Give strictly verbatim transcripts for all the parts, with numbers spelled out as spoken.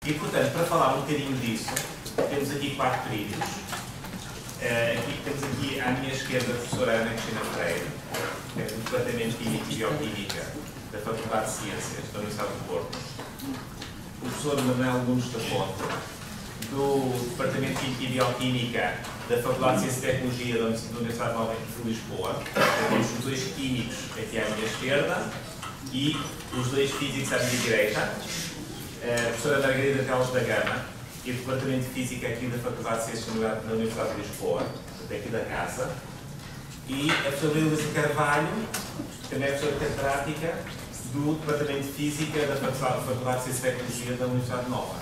E, portanto, para falar um bocadinho disso, temos aqui quatro trilhos. Uh, aqui, temos aqui à minha esquerda a professora Ana Cristina Freire, que é do Departamento de Química e Bioquímica da Faculdade de Ciências da Universidade do Porto. O professor Manuel Nunes da Ponte, do Departamento de Química e Bioquímica da Faculdade de Ciências e Tecnologia da Universidade Nova de Lisboa. Temos os dois químicos aqui à minha esquerda e os dois físicos à minha direita. A professora Margarida Teles da Gama e o Departamento de Física aqui da Faculdade de Ciências da Universidade de Lisboa, daqui da casa. E a professora Luísa Carvalho, também é professora catedrática do Departamento de Física da Faculdade de Ciências e Tecnologia da Universidade Nova.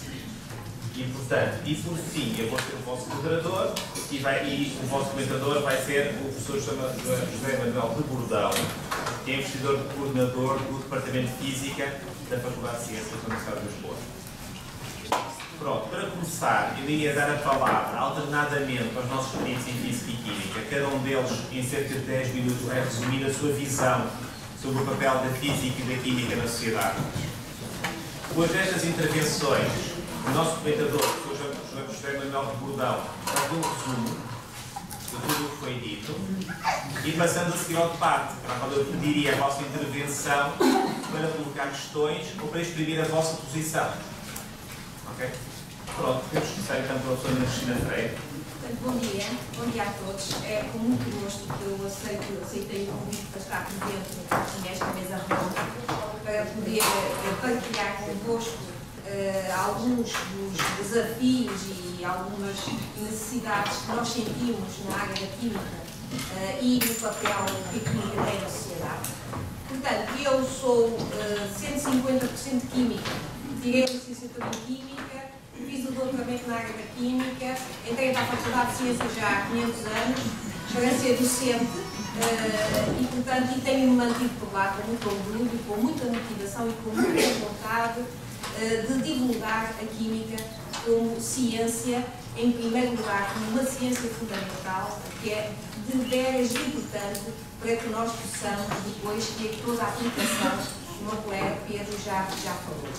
E, portanto, e por fim, eu vou ser o vosso moderador e, vai, e o vosso comentador vai ser o professor José Manuel de Bordão, que é investigador coordenador do Departamento de Física da Faculdade de Ciências da Universidade de Lisboa. Pronto, para começar, eu iria dar a palavra alternadamente aos nossos peritos em Física e Química, cada um deles em cerca de dez minutos vai resumir a sua visão sobre o papel da Física e da Química na sociedade. Depois destas intervenções, o nosso comentador, o professor José Manuel de Bordão, faz um resumo de tudo o que foi dito e passamos a seguir ao debate, para a qual eu pediria a vossa intervenção para colocar questões ou para exprimir a vossa posição. Ok? Pronto, temos que começar então pela professora Cristina Freire. Bom dia, bom dia a todos. É com muito gosto que eu aceito, aceitei o convite para estar presente nesta mesa redonda para poder partilhar convosco Uh, alguns dos desafios e algumas necessidades que nós sentimos na área da química uh, e no papel que a química tem na sociedade. Portanto, eu sou uh, cento e cinquenta por cento química, tirei a licenciatura em Química, fiz o doutoramento na área da Química, entrei para a Faculdade de Ciências já há quinhentos anos para ser docente uh, e, portanto, e tenho-me mantido por lá com muito orgulho, com muita motivação e com muita vontade de divulgar a química como ciência, em primeiro lugar, como uma ciência fundamental, que é de veras importante para que nós possamos depois ter toda a aplicação, como o colega Pedro já, já falou.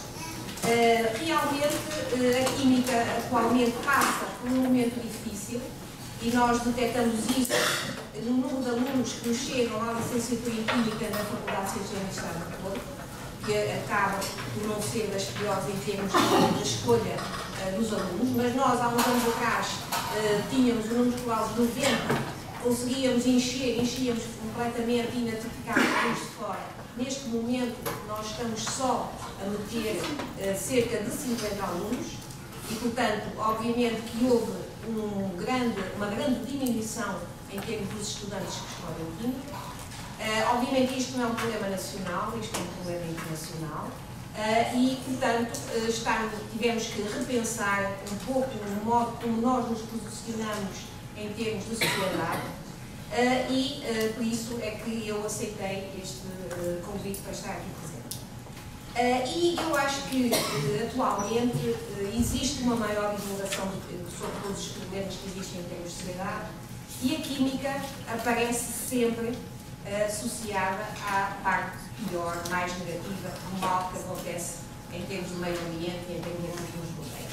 Uh, realmente, uh, a química atualmente passa por um momento difícil e nós detectamos isso no número de alunos que nos chegam à licenciatura em Química na Faculdade de Ciências da Universidade do Porto, que acaba por não ser das piores em termos de escolha uh, dos alunos, mas nós há uns anos atrás uh, tínhamos um número escolar de noventa, conseguíamos encher, enchíamos completamente e notificávamos alunos de fora. Neste momento nós estamos só a meter uh, cerca de cinquenta alunos e, portanto, obviamente que houve um grande, uma grande diminuição em termos dos estudantes que escolhem Química. Uh, obviamente isto não é um problema nacional, isto é um problema internacional uh, e, portanto, uh, estamos, tivemos que repensar um pouco o modo como nós nos posicionamos em termos de sociedade uh, e, uh, por isso, é que eu aceitei este uh, convite para estar aqui presente. Uh, e eu acho que, uh, atualmente, uh, existe uma maior divulgação de, sobre todos os problemas que existem em termos de sociedade e a química aparece sempre associada à parte pior, mais negativa, do mal que acontece em termos do meio ambiente e em termos daquilo que nos rodeia.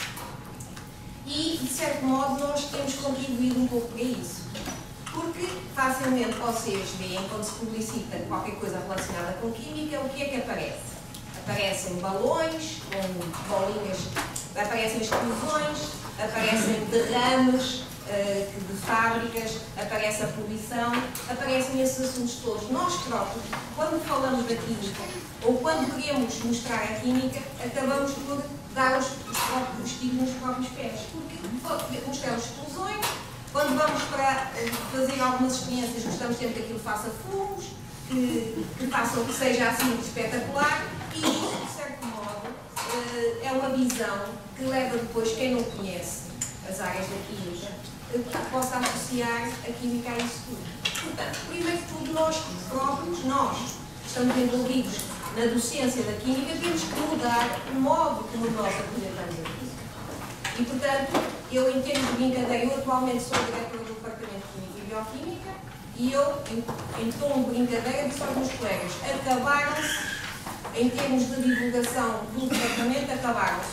E, de certo modo, nós temos contribuído um pouco para isso. Porque facilmente vocês veem, quando se publicita qualquer coisa relacionada com química, o que é que aparece? Aparecem balões, com bolinhas, aparecem explosões, aparecem derrames Uh, de fábricas, aparece a poluição, aparecem esses assuntos todos. Nós próprios, quando falamos da química, ou quando queremos mostrar a química, acabamos por dar os, os próprios tiros nos próprios pés. Porque mostramos explosões, quando vamos para uh, fazer algumas experiências, gostamos sempre que aquilo faça fumos, que, que, façam, que seja assim espetacular, e isso, de certo modo, uh, é uma visão que leva depois quem não conhece as áreas da química, que possa associar a química a isso tudo. Portanto, primeiro de tudo, nós próprios, nós estamos envolvidos na docência da química, temos que mudar o modo como nós apresentamos a química. E, portanto, eu, em termos de brincadeira, eu atualmente sou diretora do Departamento de Química e Bioquímica e eu, em, em tom de brincadeira, disse aos meus colegas, acabaram-se, em termos de divulgação do departamento, acabaram-se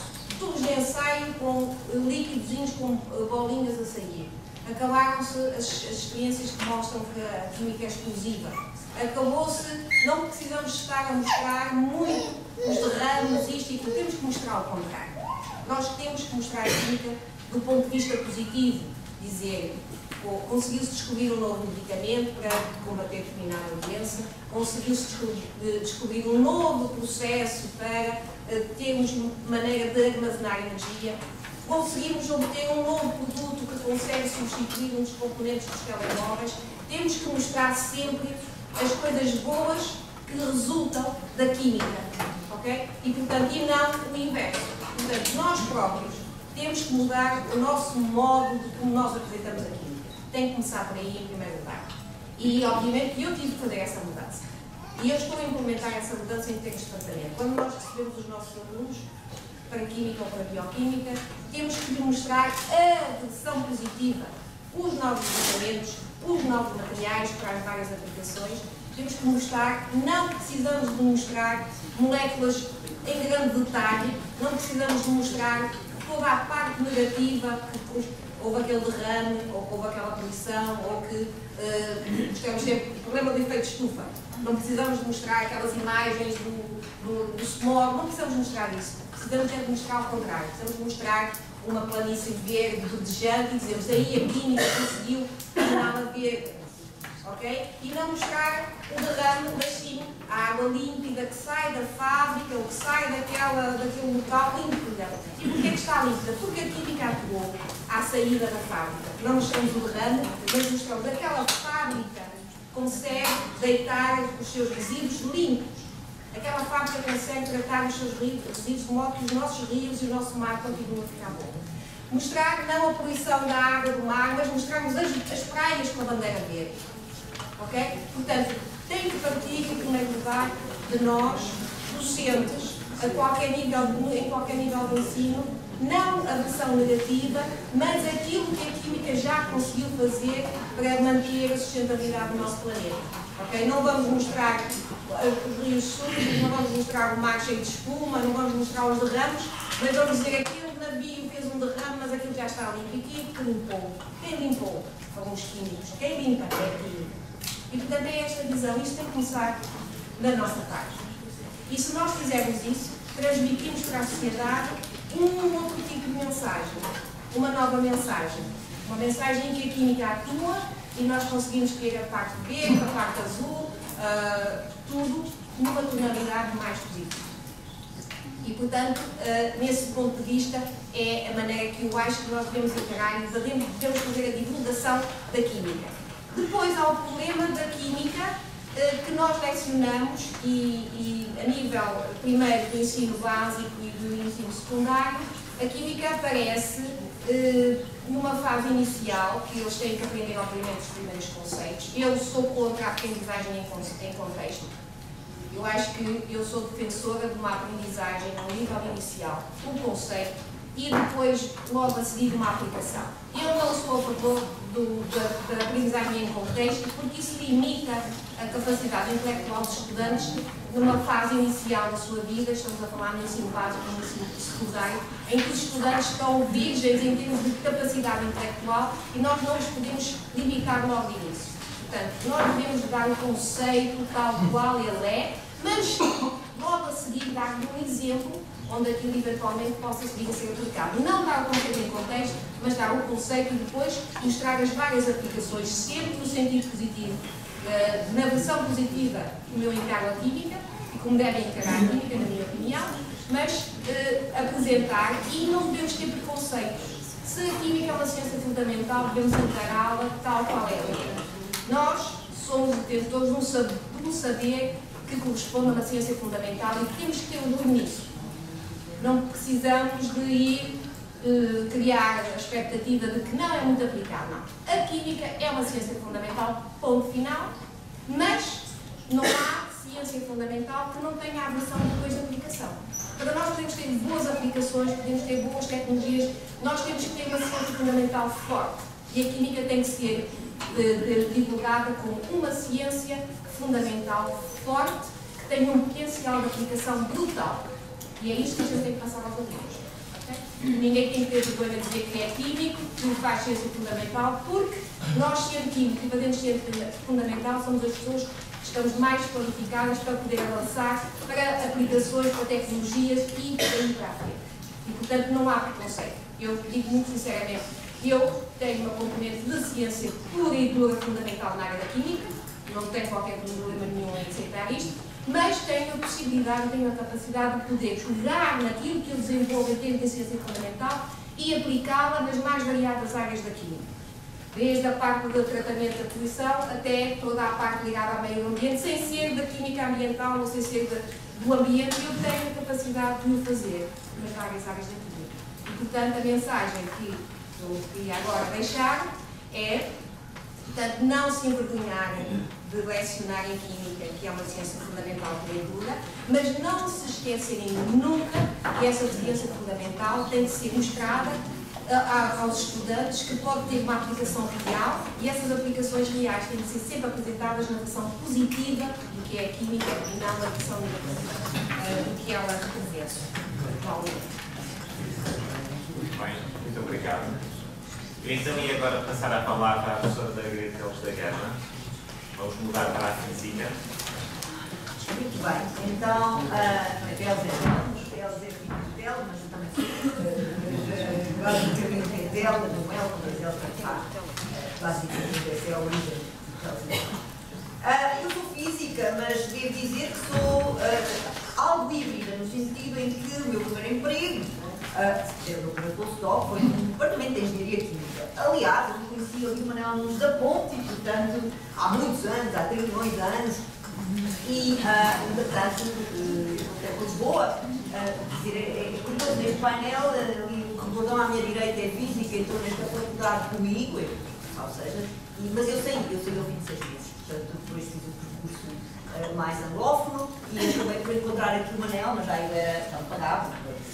estudos de ensaio com líquidos com bolinhas a sair. Acabaram-se as, as experiências que mostram que a química é explosiva. Acabou-se, não precisamos estar a mostrar muito os derrames, isto e aquilo, temos que mostrar o contrário. Nós temos que mostrar a química do ponto de vista positivo, dizer, conseguiu-se descobrir um novo medicamento para combater determinada doença, conseguiu-se descobrir, descobrir um novo processo para uh, termos maneira de armazenar energia, conseguimos obter um novo produto que consegue substituir um dos componentes dos telemóveis. Temos que mostrar sempre as coisas boas que resultam da química, ok? E, portanto, e não o inverso. Portanto, nós próprios temos que mudar o nosso modo de como nós apresentamos a química. Tem que começar por aí, em primeiro lugar. E, obviamente, eu tive que fazer essa mudança. E eu estou a implementar essa mudança em termos de tratamento. Quando nós recebemos os nossos alunos para Química ou para Bioquímica, temos que demonstrar a versão positiva, os novos medicamentos, os novos materiais para as várias aplicações. Temos que mostrar, não precisamos de mostrar moléculas em grande detalhe, não precisamos de mostrar toda a parte negativa, que houve aquele derrame, ou houve aquela poluição, ou que uh, estamos sempre problema do efeito estufa. Não precisamos de mostrar aquelas imagens do, do, do smog, não precisamos mostrar isso. Precisamos de mostrar o contrário. Precisamos de mostrar uma planície verde, verdejante, e dizemos aí a química conseguiu nada verde. Ok? E não mostrar o derrame, mas sim a água límpida que sai da fábrica ou que sai daquela, daquele local límpida. E porquê que está límpida? Porque a química atuou à saída da fábrica. Não mostramos o derrame, mas mostramos aquela fábrica consegue deitar os seus resíduos limpos. Aquela fábrica consegue tratar os seus resíduos de modo que os nossos rios e o nosso mar continuam a ficar bom. Mostrar não a poluição da água do mar, mas mostrarmos as, as praias com a bandeira verde. Ok? Portanto, tem que partir, em primeiro lugar, de nós, docentes, a qualquer nível de, em qualquer nível de ensino, não a versão negativa, mas aquilo que a química já conseguiu fazer para manter a sustentabilidade do nosso planeta. Okay? Não vamos mostrar os rios sujos, não vamos mostrar o mar cheio de espuma, não vamos mostrar os derrames, mas vamos dizer que aquele navio fez um derrame, mas aquilo já está limpo. E quem que limpou? Quem limpou? Foram os químicos. Quem limpa é a química. E, portanto, é esta visão. Isto tem que começar da nossa parte. E se nós fizermos isso, transmitimos para a sociedade um outro tipo de mensagem, uma nova mensagem. Uma mensagem em que a química atua e nós conseguimos ter a parte verde, a parte azul, uh, tudo numa tonalidade mais positiva. E, portanto, uh, nesse ponto de vista, é a maneira que eu acho que nós devemos encarar e devemos fazer a divulgação da química. Depois há o problema da química uh, que nós lecionamos e, e a nível, primeiro, do ensino básico e do ensino secundário, a química aparece uh, numa fase inicial, que eles têm que aprender, obviamente, os primeiros conceitos. Eu sou contra a aprendizagem em contexto. Eu acho que eu sou defensora de uma aprendizagem a um nível inicial, um conceito, e depois, logo a seguir, uma aplicação. Eu não sou a favor do, da, da aprendizagem em contexto, porque isso limita a capacidade intelectual dos estudantes numa fase inicial da sua vida. Estamos a falar no ensino básico, no ensino secundário, em que os estudantes estão virgens em termos de capacidade intelectual e nós não os podemos limitar logo de início. Portanto, nós devemos dar o conceito tal qual ele é, mas logo a seguir dar-lhe um exemplo onde aquilo eventualmente possa vir a ser aplicado. Não dar o conceito em contexto, mas dar o conceito e depois mostrar as várias aplicações, sempre no sentido positivo. Uh, na versão positiva, como eu encaro a química, e como devem encarar a química, na minha opinião, mas uh, apresentar, e não devemos ter preconceitos. Se a química é uma ciência fundamental, devemos encará-la tal qual é. Nós somos detentores de um saber, de um saber que corresponde a uma ciência fundamental e que temos que ter um domínio nisso. Não precisamos de ir uh, criar a expectativa de que não é muito aplicado, não. A química é uma ciência fundamental, ponto final, mas não há ciência fundamental que não tenha a versão depois de aplicação. Para nós podemos ter boas aplicações, podemos ter boas tecnologias, nós temos que ter uma ciência fundamental forte. E a química tem que ser uh, divulgada como uma ciência fundamental forte, que tenha um potencial de aplicação brutal. E é isto que a gente tem que passar aos alunos. Okay? ninguém tem que ter vergonha de dizer que é químico, que faz ciência fundamental, porque nós, sendo químico e fazendo ciência fundamental, somos as pessoas que estamos mais qualificadas para poder avançar para aplicações, para tecnologias e daí para a frente. E, portanto, não há preconceito. Eu digo muito sinceramente, eu tenho uma componente de ciência pura e dura fundamental na área da química, não tenho qualquer problema nenhum em aceitar isto, mas tenho a possibilidade, tenho a capacidade de poder pegar naquilo que eu desenvolvo em termos de ciência fundamental e aplicá-la nas mais variadas áreas da química. Desde a parte do tratamento da poluição até toda a parte ligada ao meio ambiente, sem ser da química ambiental ou sem ser de, do ambiente, eu tenho a capacidade de o fazer nas várias áreas da química. E, portanto, a mensagem que eu queria agora deixar é, portanto, não se envergonharem de lecionar em química, que é uma ciência fundamental pura e dura, mas não se esquecerem nunca que essa ciência fundamental tem que ser mostrada a, aos estudantes que pode ter uma aplicação real e essas aplicações reais têm que ser sempre apresentadas na versão positiva do que é a química e não na versão negativa uh, do que ela representa. Muito bem, muito obrigado. Eu então ia agora passar a palavra à professora Margarida Teles da Gama. Vamos mudar para a física. Muito bem, então, a Teles é dela, os Teles é filho dela, mas eu também sou basicamente é dela, não é ela, mas ela faz. Basicamente, essa é a origem do Teles. Eu sou física, mas devo dizer que sou algo híbrida, no sentido em que o meu primeiro emprego, o meu primeiro postdoc, foi no Departamento de Engenharia Química. Aliás, eu conheci ali o Manuel Nunes da Ponte, portanto, há muitos anos, há trilhões de anos, e, portanto, até por Lisboa, dizer, é curioso, neste painel, ali, o rebordão à minha direita é física, entrou nesta faculdade comigo, ou seja, mas eu saí, eu saí ao vinte e seis meses, portanto, depois fiz o percurso mais anglófono e acabei por encontrar aqui o Manel, mas já ele era, já me pagava,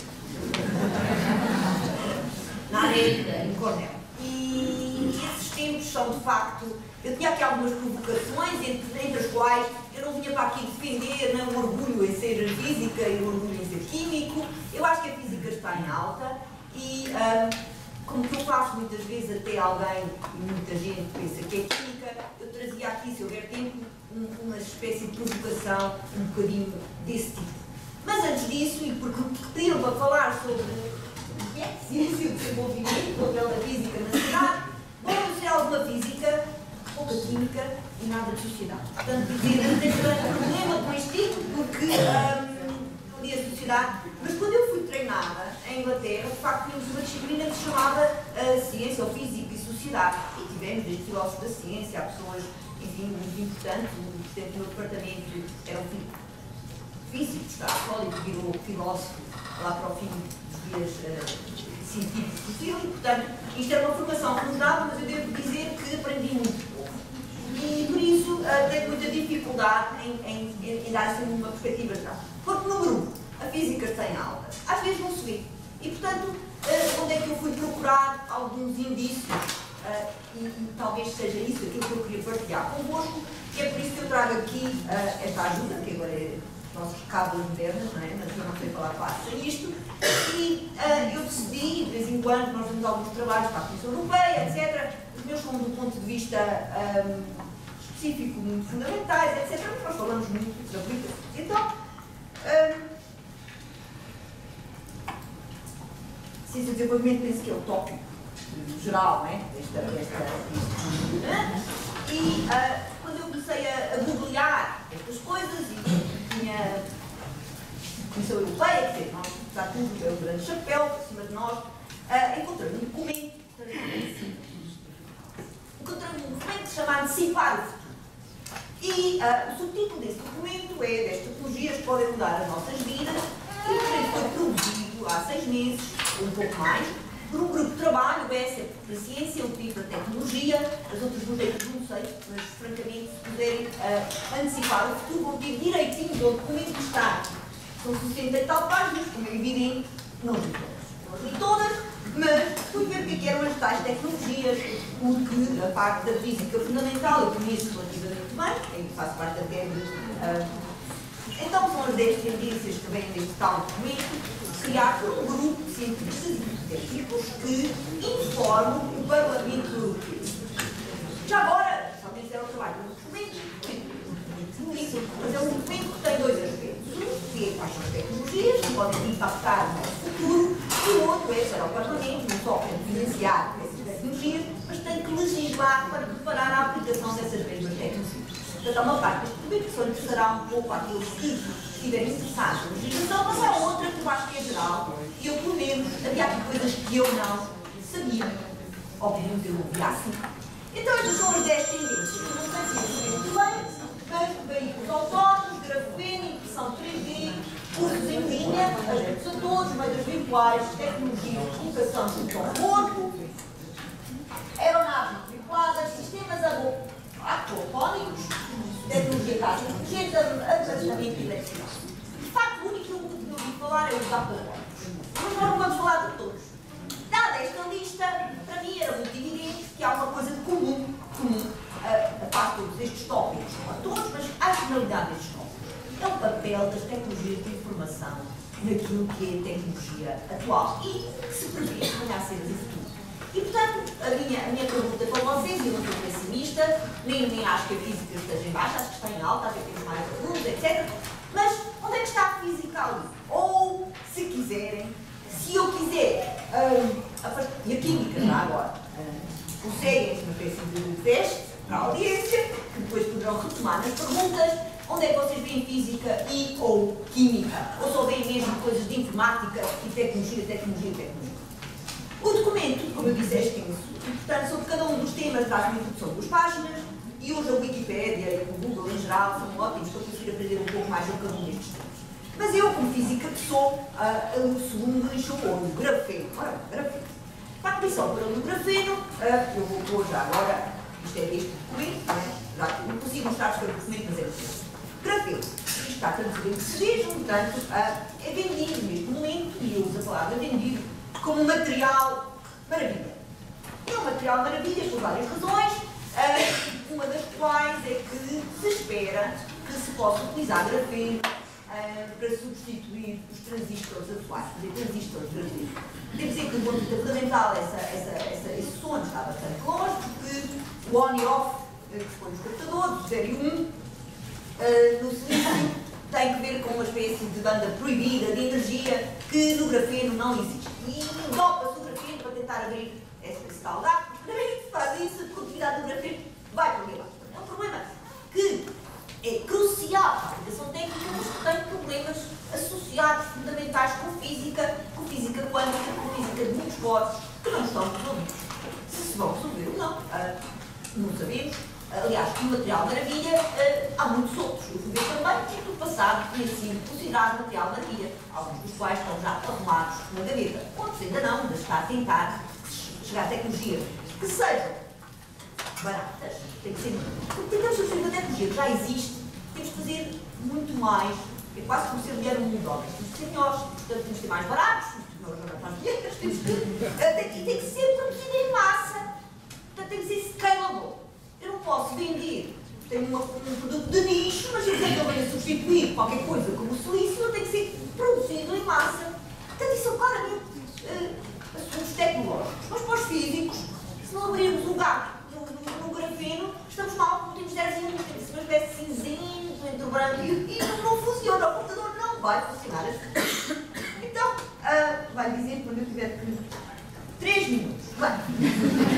na área em Cornell. E esses tempos são, de facto, eu tinha aqui algumas provocações, entre, entre as quais eu não vinha para aqui defender nem o orgulho em ser física e o orgulho em ser químico. Eu acho que a física está em alta e, um, como que eu faço muitas vezes até alguém, e muita gente pensa que é química, eu trazia aqui, se houver tempo, um, uma espécie de provocação um bocadinho desse tipo. Mas antes disso, e porque pediram para falar sobre o que é ciência e o desenvolvimento, o papel da física na sociedade, bom, eu sei alguma física, pouca química e nada de sociedade. Portanto, dizer, eu não tenho grande problema com este tipo, porque um, li a sociedade, mas quando eu fui treinada em Inglaterra, de facto, tínhamos uma disciplina que se chamava uh, Ciência ou Física e Sociedade. E tivemos desde filósofos da ciência, há pessoas, enfim, muito importantes, o presidente do meu departamento era um físico, está sólido, virou filósofo lá para o fim dos dias uh, científicos possível, e, portanto, isto era uma formação que nos dava, mas eu devo dizer que aprendi muito pouco. E, por isso, uh, tenho muita dificuldade em, em, em, em dar assim uma perspectiva geral. Porque, no grupo, a física está em alta. Às vezes não se vê. E, portanto, uh, onde é que eu fui procurar alguns indícios? Uh, e, e talvez seja isso aquilo que eu queria partilhar convosco, e é por isso que eu trago aqui uh, esta ajuda, que agora é nossos cábulas modernas, não é? Mas eu não sei falar fácil isto. E uh, eu decidi, de vez em quando, nós temos alguns trabalhos para a Comissão Europeia, etcétera. Os meus são do ponto de vista um, específico, muito fundamentais, etcétera. Mas nós falamos muito de aplicações. Então, um, ciência e desenvolvimento, penso que é o tópico geral, não é? Desta, desta, desta, e uh, quando eu comecei a, a googlear estas coisas, e tinha Comissão Europeia, quer dizer, nós, está tudo, é o grande chapéu por cima de nós, uh, encontrei um documento, encontrei um documento chamado Antecipar o Futuro. E uh, o subtítulo desse documento é das tecnologias que podem mudar as nossas vidas, e o documento foi produzido há seis meses, ou um pouco mais, por um grupo de trabalho, o S é para a ciência, o P para a tecnologia, as outras duas letras não sei, mas francamente, se puderem uh, antecipar o futuro, vão ter direitinho do documento que está. São sessenta e tal páginas, como é evidente, não li todas. Não li todas, mas fui ver o que eram as tais tecnologias, porque a parte da física fundamental eu conheço relativamente bem, eu faço parte até de. Uh, então são as dez tendências que vêm deste tal documento, criado por um grupo de cientistas. científicos que informam o Parlamento Europeu. Já agora, também fizeram o trabalho do documento, mas é um documento que tem dois aspectos. Um, que é quais são as tecnologias que podem impactar no nosso futuro, e o outro é para o Parlamento, não só para financiar essas tecnologias, mas tem que legislar para preparar a aplicação dessas mesmas tecnologias. Portanto, há uma parte deste documento que só interessará um pouco àqueles que estiverem interessados na legislação, mas há outra que eu acho que é geral, e eu, pelo menos, havia aqui coisas que eu não sabia. Obviamente, eu não via assim. Então, estas são as dez tendências. Eu não sei se é muito bem, mas veículos autónomos, grafeno, impressão três D, cursos em linha, agentes a todos, meios virtuais, tecnologia de comunicação junto ao corpo, aeronaves tripuladas, sistemas aquapónicos, tecnologia de gás inteligente, armazenamento e eletricidade. De facto, o único que eu nunca ouvi falar é os aquapónicos. Mas nós não vamos falar de todos. Dada esta lista, para mim era muito evidente que há uma coisa de comum, comum a, a parte de todos estes tópicos, não a todos, mas à finalidade destes tópicos. É o papel das tecnologias de informação naquilo que é a tecnologia atual e que se prevê que venha a ser no futuro. E, portanto, a minha, a minha pergunta para vocês, eu não sou pessimista, nem, nem acho que a física esteja em baixo, acho que está em alta, até temos mais alunos, etcétera. Mas onde é que está a física ali? Ou, se quiserem, se eu quiser, um, a, e a química já agora, um, conseguem uma espécie de teste para a audiência, que depois poderão retomar nas perguntas, onde é que vocês veem física e ou química? Ou só veem mesmo coisas de informática e tecnologia, tecnologia, tecnologia? O documento, como eu disse, é extenso, e portanto sobre cada um dos temas traz uma introdução de duas páginas, e hoje a Wikipédia e o Google em geral são ótimos para conseguir aprender um pouco mais sobre cada um destes temas. Mas eu, como física que sou, uh, o segundo lixo o grafeno. Ora, grafeno. Para a comissão para o grafeno, uh, eu vou pôr já agora, isto é este documento, não é? Já não consigo mostrar-vos o documento, mas é o grafeno. Isto está traduzido em português, portanto, uh, é vendido neste momento, e eu uso a palavra vendido, como material maravilha. É um material maravilha por várias razões, uh, uma das quais é que se espera que se possa utilizar grafeno Uh, para substituir os transistores atuais, os transistores grafeno. Devo dizer que do ponto de vista fundamental essa, essa, essa, esse som está bastante longe, porque o on e off que se põe nos computadores, o zero e um, uh, no silício, tem que ver com uma espécie de banda proibida de energia que no grafeno não existe. E dopa-se o grafeno para tentar abrir esse tal gap, porque também se faz isso, a condutividade do grafeno vai para o lado. É um problema que é crucial para a aplicação técnica, mas que tem problemas associados fundamentais com física, com física quântica, com física de muitos corpos, que não estão resolvidos. Se se vão resolver ou não, uh, não sabemos. Aliás, o material maravilha, uh, há muitos outros. Eu fui ver também que no passado tinha sido considerado material maravilha, alguns dos quais estão já arrumados na gaveta. Outros ainda não, mas está a tentar chegar a tecnologias que sejam baratas, tem que ser. Porque tentamos substituir a tecnologia que já existe, temos que fazer muito mais. É quase como ser mulher um mundo homem. Temos que ser melhores, portanto temos que ser mais baratos, temos que ser mais mulheres, temos que. Tem, tem que ser produzido em massa. Portanto tem que ser scalable. Eu não posso vender. Tenho uma, um produto de nicho, mas eu sei que eu venho substituir qualquer coisa como o silício, ele tem que ser produzido em massa. Portanto, isso são claramente uh, assuntos tecnológicos. Mas para os físicos, se não abrirmos um gato no grafeno, estamos mal, porque temos zero zinco, temos uma espécie de cinzento entre o branco e, e não, não funciona, o computador não vai funcionar assim. Então, uh, vai dizer quando eu tiver que. três minutos. Bem.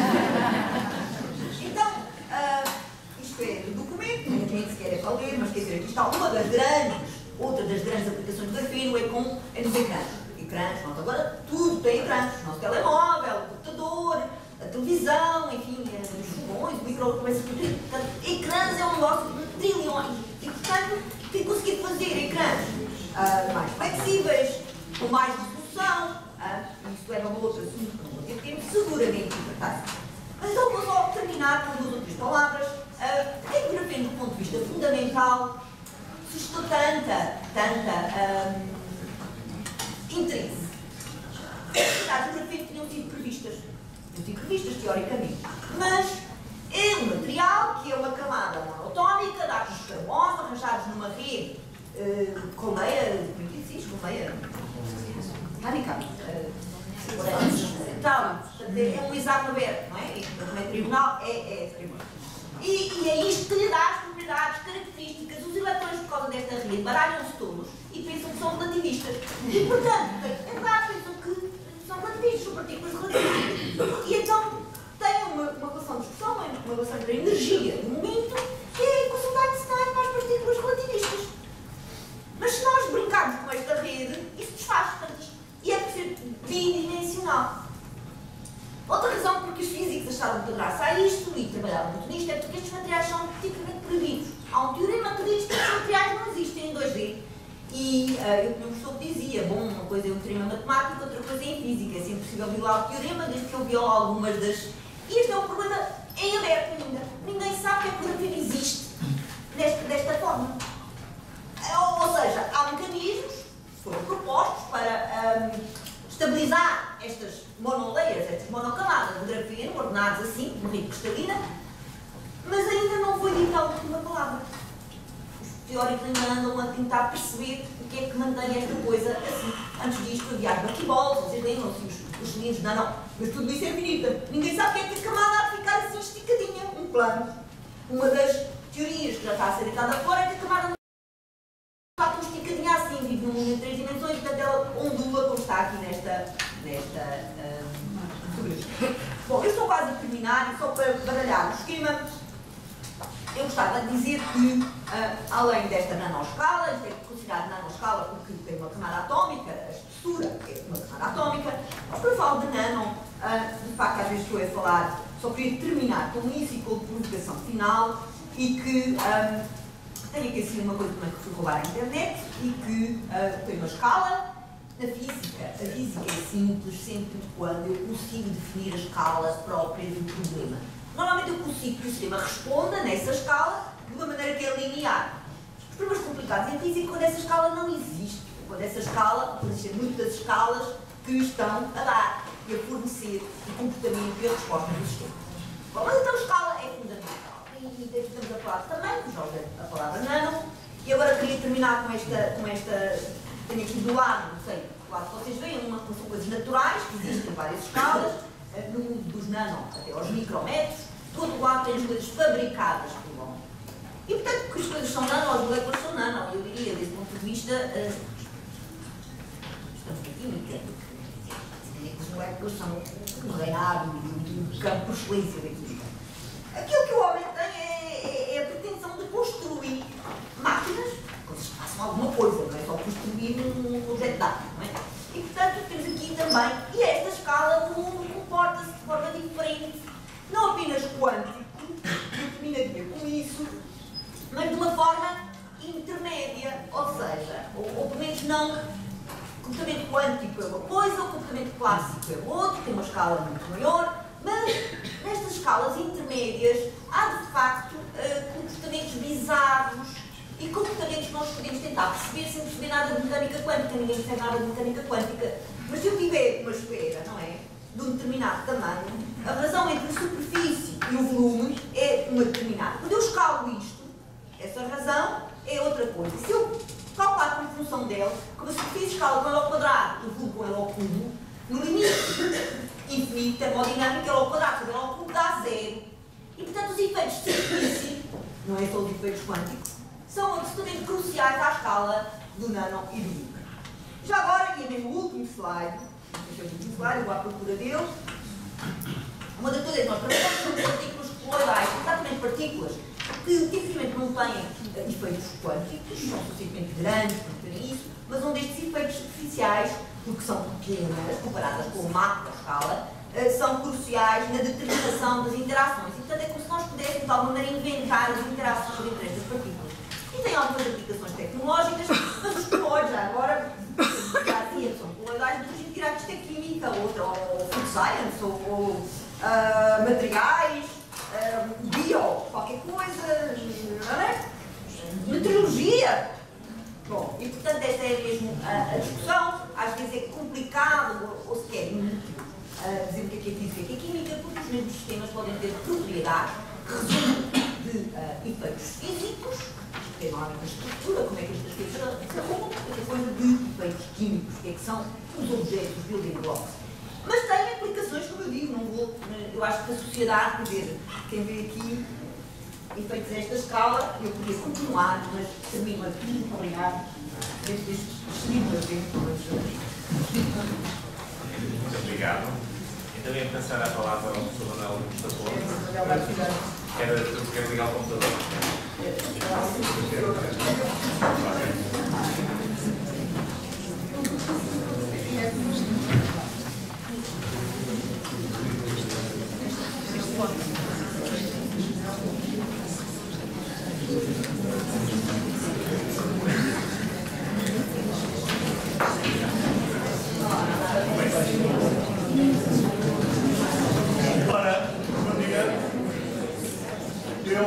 Então, uh, isto é do documento, nem sequer é para ler, mas quer dizer, aqui está uma das grandes, outra das grandes aplicações do grafeno é, com, é nos ecrãs. Ecrãs, nós agora tudo tem ecrãs, o nosso telemóvel, o computador, a televisão, enfim, os fogões, o micro, começa a tudo. Portanto, ecrãs é um negócio de trilhões. E, portanto, tem que conseguir fazer ecrãs uh, mais flexíveis, com mais resolução. Uh, isso leva a um outro assunto que não vou ter tempo, seguramente importante. Mas então vou só terminar com duas ou três palavras. Uh, Porquê que o grafeno, do ponto de vista fundamental, suscitou tanta, tanta um, interesse? As cidades do grafeno tinham sido previstas. Tinham sido previstas, teoricamente. Mas é um material que é uma camada monoatómica de átomos de carbono arranjados numa rede uh, colmeia, como é que se diz? Colmeia mecânica. Uh, Portanto, é um exame aberto, não é? Isto não é tribunal, é, é tribunal. E, e é isto que lhe dá as propriedades, características. Os eleitores, por causa desta rede, baralham-se todos e pensam que são relativistas. E, portanto, é verdade, pensam que são relativistas, são partículas relativistas. E então têm uma, uma relação de discussão, uma, uma relação de energia, de momento, que é a equação de Einstein para as partículas relativistas. Mas se nós brincarmos com esta rede, isso desfaz, portanto, e é por ser bidimensional. Outra razão porque os físicos acharam muita graça a isto e trabalharam muito nisto é porque estes materiais são tipicamente proibidos. Há um teorema que diz que estes materiais não existem em dois D. E uh, eu tinha um professor que dizia, bom, uma coisa é um teorema matemático, outra coisa é em física. É sempre possível violar o teorema, desde que eu violo algumas das... E este é um problema em aberto ainda. Ninguém sabe que a curvatura existe desta, desta forma. Ou, ou seja, há mecanismos que foram propostos para um, estabilizar estas monolayers, estas monocamadas de grafeno, ordenados assim, uma rede cristalina, mas ainda não foi dita a última palavra. Os teóricos ainda andam a tentar perceber o que é que mantém esta coisa assim. Antes disto havia as buckyballs, vocês lembram-se, os, os cilindros, não, não, mas tudo isso é finita. Ninguém sabe o que é que a camada há de ficar assim esticadinha, um plano. Uma das teorias que já está a ser deitada fora é que a camada não está tão esticadinha assim, vive num mundo em três dimensões, portanto ela ondula como está aqui nesta, nesta fotografia. Um, Bom, eu estou quase a terminar e só para baralhar o esquema, eu gostava de dizer que, uh, além desta nanoscala, isto é considerado nanoscala porque tem uma camada atómica, a espessura é uma camada atómica, mas quando eu falo de nano, uh, de facto às vezes estou a falar, só queria terminar com isso e com a provocação final, e que um, tem aqui assim uma coisa também que fui roubar à internet, e que uh, tem uma escala. Na física, a física é simples sempre quando eu consigo definir a escala própria do problema. Normalmente eu consigo que o sistema responda nessa escala de uma maneira que é linear. Os problemas complicados em física quando essa escala não existe, quando essa escala, por existir muitas escalas que estão a dar e a fornecer o comportamento e a resposta do sistema. Bom, mas então a escala é fundamental. E daqui estamos a falar também, já usei a palavra nano, e agora queria terminar com esta, com esta tenho aqui do lado, não sei, do lado que vocês veem, uma, são coisas naturais, que existem várias escalas, no mundo dos nano até aos micrometros, do outro lado tem as coisas fabricadas pelo homem. E portanto, porque as coisas são nano, as moléculas são nano, eu diria, desse ponto de vista, uh, estamos na química, as moléculas são o reinado e o campo por excelência da química. Aquilo que o homem tem é, é, é a pretensão de construir máquinas, coisas que façam alguma coisa, não é só construir um objeto de arte, não é? E portanto temos aqui também, e esta escala, o mundo comporta-se de forma diferente, não apenas quântico, eu terminaria com isso, mas de uma forma intermédia, ou seja, ou, ou pelo menos não, o comportamento quântico é uma coisa, o comportamento clássico é outro, tem uma escala muito maior, mas nestas escalas intermédias há de facto uh, comportamentos bizarros e comportamentos que nós podemos tentar perceber sem perceber nada de mecânica quântica, ninguém percebe nada de mecânica quântica, mas se eu tiver uma esfera, não é, de um determinado tamanho, a razão entre a superfície e o volume é uma determinada. Quando eu escalo isto, essa razão é outra coisa. Se eu calcular como função dela, como a superfície escala com ela ao quadrado, o volume com ela ao cubo, no limite infinito termodinâmico, ela ao quadrado, ela ao cubo dá zero. E portanto os efeitos de superfície, não é só os efeitos quânticos, são absolutamente cruciais à escala do nano e do micro. Já agora, e é mesmo o último slide, este é o último slide, eu vou à procura dele. Uma das coisas que nós trabalhamos são partículas coloidais, exatamente partículas que tipicamente não têm efeitos quânticos, são suficientemente grandes para terem isso, mas onde estes efeitos superficiais, porque são pequenas, comparadas com a macroescala, são cruciais na determinação das interações. E portanto é como se nós pudéssemos de alguma maneira inventar as interações entre estas partículas. E tem algumas aplicações tecnológicas, mas os coloides, já agora, já dizia, são coloidais, mas a gente dirá que isto é química, outra, ou food science, ou, ou uh, materiais, uh, bio, qualquer coisa, não é? Meteorologia. Bom, e portanto esta é mesmo a, a discussão, às vezes é complicado, ou, ou sequer inútil, uh, dizer o que é, que é física e o que é química, porque os mesmos sistemas podem ter propriedades que resultam de uh, efeitos físicos, que é normalmente a estrutura, como é que estas coisas se arrumam, outra coisa de efeitos químicos, que é que são os objetos, os building blocks. Mas tem aplicações, como eu digo, eu acho que a sociedade, quer dizer, quem vê aqui, efeitos desta escala, eu podia continuar, mas termino aqui, obrigado, desde este excelente evento. Muito obrigado. Então ia passar a palavra ao professor Manuel Gustavo. Quer ligar o computador? Ora, bom dia. Eu,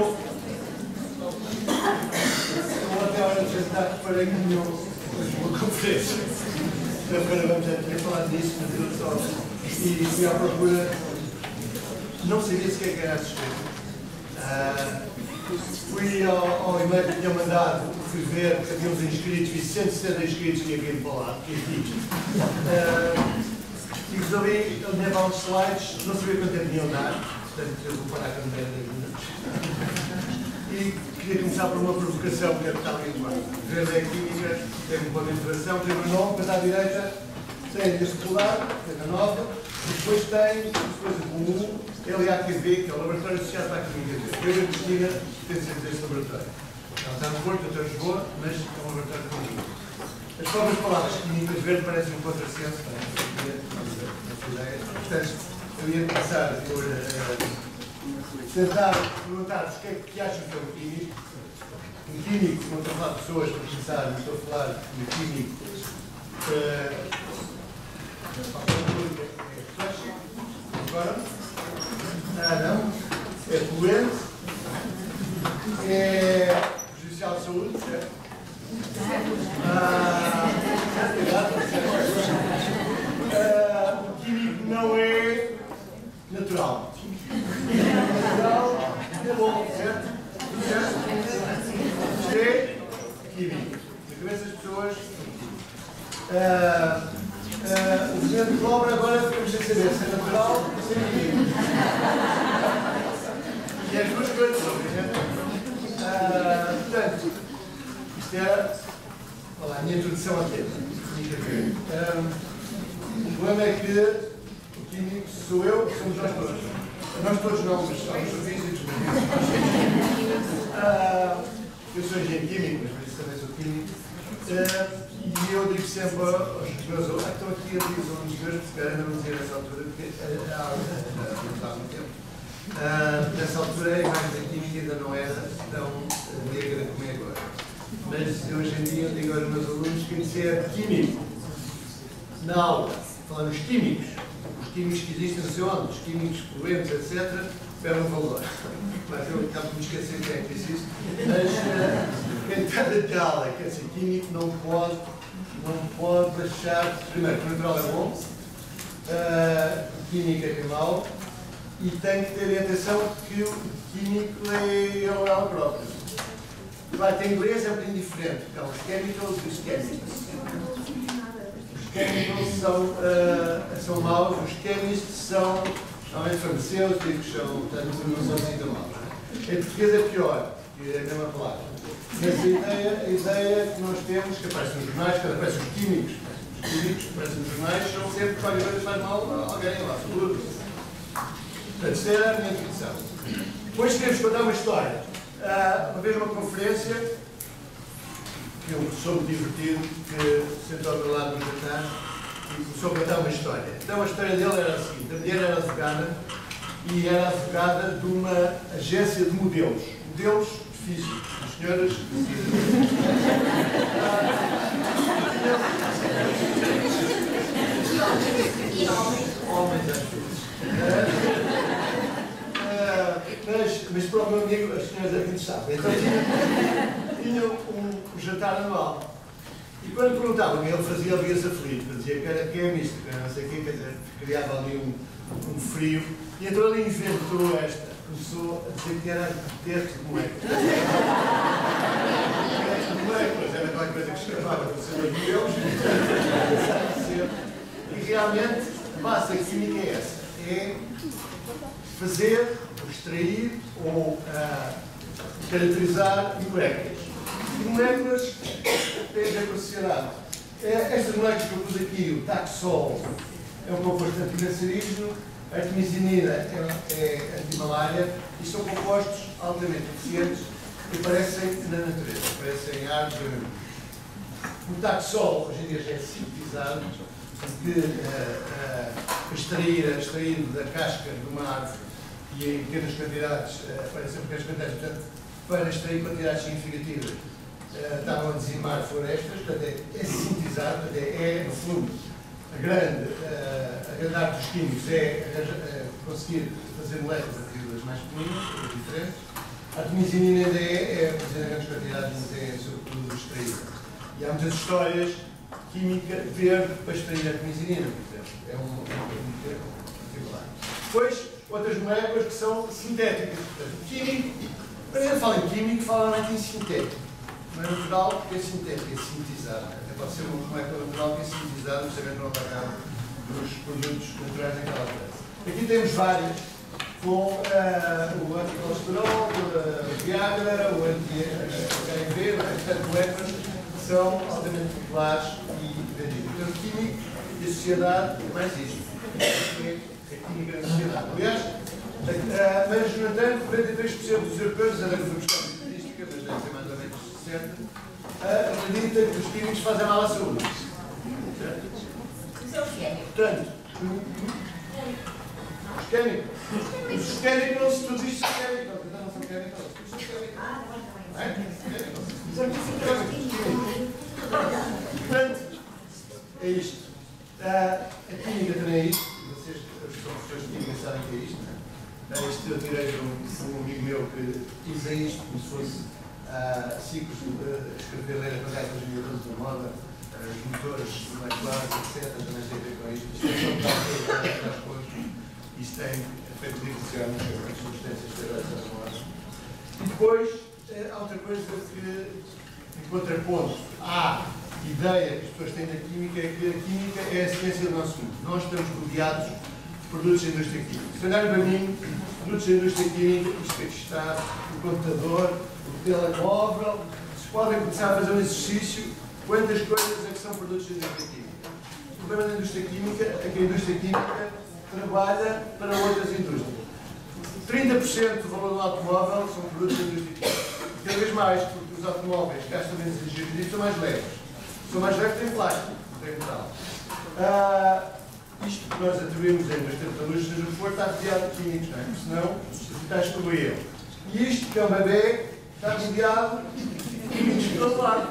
eu até a hora de jantar preparei que tinha uma conferência. Agora vamos ter falar disso, mas eu só e fui à procura. Não sabia sequer que era assistente. Uh, fui ao, ao e-mail que tinha mandado, fui ver que havia uns inscritos, vi cento e setenta inscritos que havia falar, que aqui. Uh, e resolvi levar uns slides, não sabia quanto tempo iam dar, portanto eu vou parar com dez minutos. E queria começar por uma provocação que está ali embaixo. Vendo a química, tem um ponto de interação, tem um nome, mas à direita tem este polar, tem a nova, e depois tem uma coisa comum, L A Q V, que é o Laboratório Associado para a Química. Eu e a Cristina pertencemos a este laboratório. Ela está no Porto, eu estou em Lisboa, mas é um laboratório comum. As próprias palavras químicas verde parecem um contrassenso, não é? Portanto, eu ia começar por uh, tentar perguntar-vos o que é que acham que é um químico. Um químico, não estou a falar de pessoas, para começar, não estou a falar de um químico. Uh, agora? Ah, não. É poluente. É prejudicial de saúde, certo? Ah, uh, o químico não é natural. Natural é bom, certo? Certo? Isto é químico. Na cabeça das pessoas. Uh, uh, o presidente de Cobra agora ficamos sem saber se é natural ou se é químico. E as duas coisas são, uh, portanto, isto era olá, a minha introdução ao tema. Um, o problema é que o químico sou eu, somos nós todos. Nós todos não, mas somos os físicos. Uh, eu sou engenheiro químico, mas por isso também sou químico. Uh, e eu digo sempre aos meus alunos, ah, estão aqui a dizer os alunos meus, porque ainda não dizia nessa altura, porque há muito tempo. Uh, nessa altura a imagem da química ainda não era tão negra como é agora. Mas hoje em dia eu digo aos meus alunos que quem é químico na aula, falamos químicos, os químicos que existem no seu ano, os químicos poluentes, etcétera, perdem um valor. Mas eu acabo de me esquecer quem é que disse isso. Mas uh, quem está de aula, quer ser químico, não pode, não pode deixar. Primeiro, o natural é bom, uh, química é mau, e tem que ter atenção que o químico é ele ela própria. Vai ter inglês é um bocadinho diferente. Então, os chemicals e os chemists. Os chemicals são, uh, são maus, os chemists são, normalmente, farmacêuticos, são, portanto, não são assim tão maus. Em português é pior, que é a mesma palavra. Mas a ideia, a ideia que nós temos, que aparece nos jornais, quando aparecem os químicos, os químicos que aparecem nos jornais, são sempre qualquer coisa que faz mal a alguém lá, saúde. Portanto, isto era a minha introdução. Depois queremos contar uma história. Uh, uma vez uma conferência que um professor muito divertido que sentou ao meu lado no jantar e começou a contar uma história. Então a história dele era a seguinte: a mulher era advogada e era advogada de uma agência de modelos, modelos físicos, as senhoras homens às vezes. Mas, mas para o meu amigo, as senhoras aqui sabem. Então tinha, tinha um, um jantar anual. E quando perguntavam, ele fazia alias aflito, dizia que era químico, que era não sei o quê, quer dizer, criava ali um, um frio. E então ele inventou esta, começou a dizer que era texto de moleque. Texto de moleque, mas era qualquer coisa que escapava para ser os modelos. E realmente base da química é essa. É fazer, ou extrair, ou uh, caracterizar moléculas. E moléculas têm a ver com a sociedade. Estas moléculas que eu pus aqui, o taxol, é um composto anticancerígeno, a artemisinina é, é antimalária, e são compostos altamente eficientes que aparecem na natureza, aparecem em árvores e animais. O taxol, hoje em dia, já é sintetizado, porque uh, uh, extrair, extrair da casca de uma árvore e em pequenas quantidades, uh, para ser pequenas quantidades, portanto, para extrair quantidades significativas, uh, estavam a dizimar florestas, portanto, é, é sintetizado, portanto, é, é, no fundo, a grande, uh, a grande arte dos químicos é uh, conseguir fazer moléculas a partir das mais pequenas, diferentes. A artemisinina ainda é, é fazer em grandes quantidades, mas é sobretudo extraída. E há muitas histórias química verde para extrair a artemisinina, por exemplo. É um, um termo particular. Depois, outras moléculas que são sintéticas. Portanto, químico, quando a gente fala em químico, fala mais em sintético. Não é natural porque é sintético, é sintetizado. Até pode ser uma molécula natural que é sintetizada, mas também não está dos produtos naturais naquela peça. Aqui temos várias, com uh, o anticolesterol, o Viagra, o anti-H I V, portanto, moléculas que são altamente populares e vendidas. Portanto, químico e a sociedade é mais isto. É a química da sociedade. Aliás, uh, mas, no entanto, quarenta e três por cento dos europeus, ainda não fui buscar a estatística, mas deve ser mais ou menos sessenta por cento, uh, acreditam que os químicos fazem mal à saúde. Portanto, os químicos. Os químicos não se tudo isto é químico. Não são químicos. São químicos. Portanto, é isto. Uh, a química também é isto. Vocês, os professores de química, sabem que é isto. Não é? Isto eu tirei de um, um amigo meu que usa isto como se fosse uh, ciclos de escrever ler a pagar com os miúdos da moda, uh, os motores moleculares, etcétera. Também tem a ver com isto. Isto é só para as coisas. Isto tem efeito de divisão, as substâncias esteroides da moda. E depois, há outra coisa que, em contraponto à ideia que as pessoas têm da química, é que a química é a ciência do nosso mundo. Nós estamos rodeados de produtos da indústria química. Se olharem para mim, os produtos da indústria química, isto é que está, o computador, o telemóvel, se podem começar a fazer um exercício, quantas coisas é que são produtos da indústria química. O problema da indústria química é que a indústria química trabalha para outras indústrias. trinta por cento do valor do automóvel são produtos da indústria química. Cada vez mais, porque os automóveis gastam menos energia e são mais leves. São mais leves, têm plástico, não têm metal. Ah, isto que nós atribuímos à indústria metalúrgica, seja o que for, está rodeado de químicos, não é? Porque senão está a excluir. E isto, que é um bebê, está rodeado de químicos de todo lado.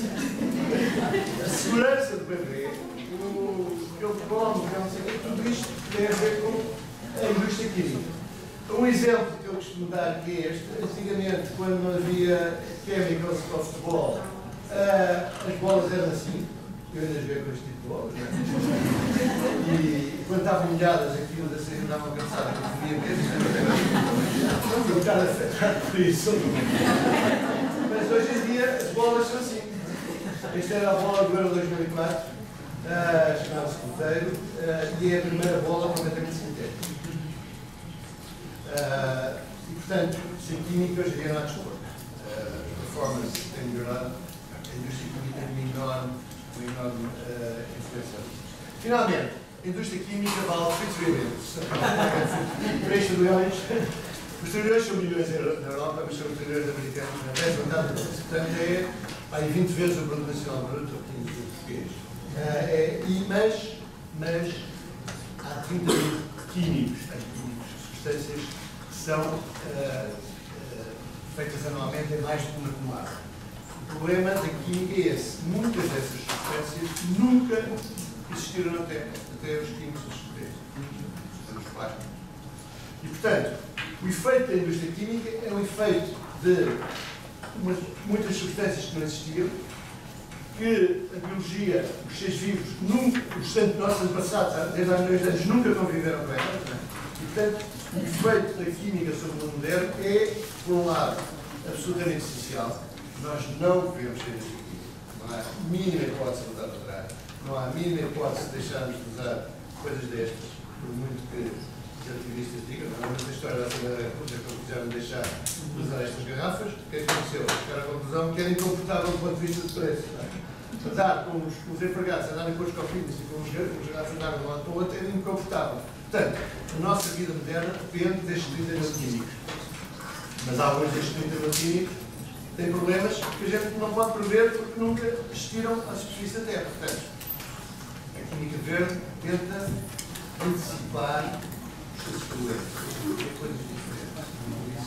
A segurança do bebê, o que ele come, que não sei o quê, tudo isto tem a ver com a indústria química. Um exemplo que eu costumo dar aqui é este. Antigamente, quando não havia chemicals para o futebol, uh, as bolas eram assim. Eu ainda joguei com este tipo de bolas, não é? E quando estavam molhadas, aquilo da saída davam cansada, que podia mesmo. Não foi um bocado afetado por isso. Mas hoje em dia, as bolas são assim. Esta era a bola do Euro dois mil e quatro, uh, chamada-se Coteiro, uh, e é a primeira bola completamente sintética. Uh, e, portanto, sem química, hoje em dia não há desporto. Uh, a performance tem melhorado, a indústria química tem uma enorme, uma enorme uh, influência. Finalmente, a indústria química vale três trilhões. Os trilhões são milhões de euros na Europa, mas são os trilhões americanos na dez metade deles. Portanto, é aí, vinte vezes o produto nacional bruto, ou quinze português. Uh, é, e, mas, mas há trinta mil químicos, químicos, substâncias que são uh, uh, feitas anualmente em mais de uma tonelada. O problema da química é esse. Muitas dessas substâncias nunca existiram na Terra, até os químicos descobriram. Os plásticos. E, portanto, o efeito da indústria química é um efeito de umas, muitas substâncias que não existiam, que a biologia, os seres vivos, nunca, os santos nossos antepassados, desde há milhões de anos, nunca conviveram com elas. E, portanto, o efeito da química sobre o mundo moderno é, por um lado, absolutamente essencial. Nós não devemos ter indústria química. Não há a mínima hipótese de voltar atrás. Não há a mínima hipótese de deixarmos de usar coisas destas, por muito que os ativistas digam, normalmente a história da Assembleia da República que quiseram deixar de usar estas garrafas, o que é que aconteceu? Chegaram à conclusão que era incomportável do ponto de vista de preço. Andar com os, os empregados, andarem com os copinhos e com os, os garrafas de água de um lado para o outro era incomportável. Portanto, a nossa vida moderna depende destes trinta mil químicos. Mas alguns destes trinta mil químicos têm problemas que a gente não pode prever porque nunca existiram à superfície da Terra. Portanto, a química verde tenta antecipar esses problemas. Coisas diferentes.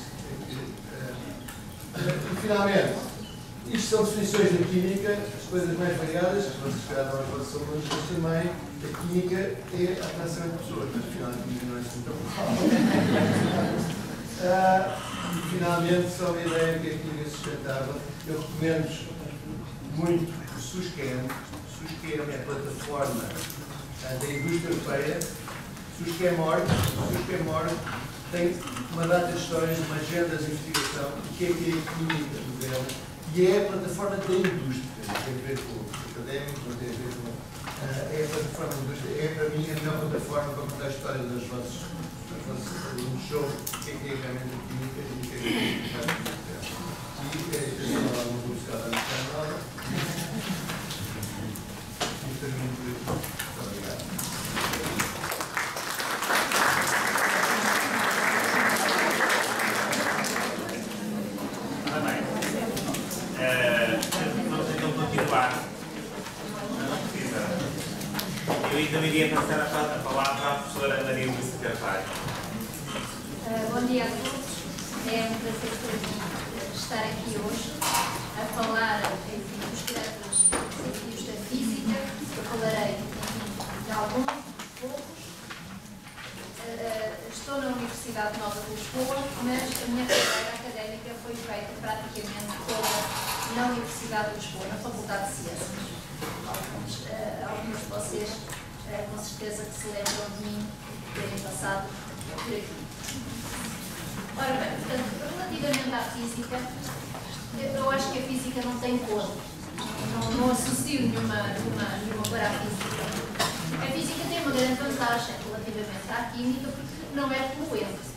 E, finalmente, isto são definições da química, as coisas mais variadas, vocês se calhar não as vossas alunos, mas também a química é a atração de pessoas, mas afinal a química não é assim tão uh, E finalmente, só uma ideia que a química é sustentável, eu recomendo muito o SUSCAM. SUSCAM é a plataforma uh, da indústria europeia. SUSCAM.org, SUSCAM.org tem uma data de histórias, uma agenda de investigação, o que é que é a química moderna. E é a plataforma da indústria, tem a ver com os académicos, não tem a ver com. Uh, é a plataforma da indústria, é para mim a melhor plataforma para contar a história dos vossos, dos vossos alunos sobre o que é que é realmente a química e o que é que é a química. E é a uma publicidade da canal. E termino por aqui. Muito obrigado. Eu ainda iria passar a palavra à professora Maria Luísa Carvalho. Uh, bom dia a todos. É um prazer para mim estar aqui hoje a falar, enfim, dos grandes desafios da física. Eu falarei, enfim, de alguns, poucos. Uh, estou na Universidade Nova de Lisboa, mas a minha carreira académica foi feita praticamente toda na Universidade de Lisboa, na Faculdade de Ciências. Alguns, uh, alguns de vocês uh, com certeza que se lembram de mim terem passado por aqui. Ora bem, portanto, relativamente à física, eu acho que a física não tem cor. Não, não associo nenhuma, nenhuma, nenhuma cor à física. A física tem uma grande vantagem relativamente à química porque não é poluente.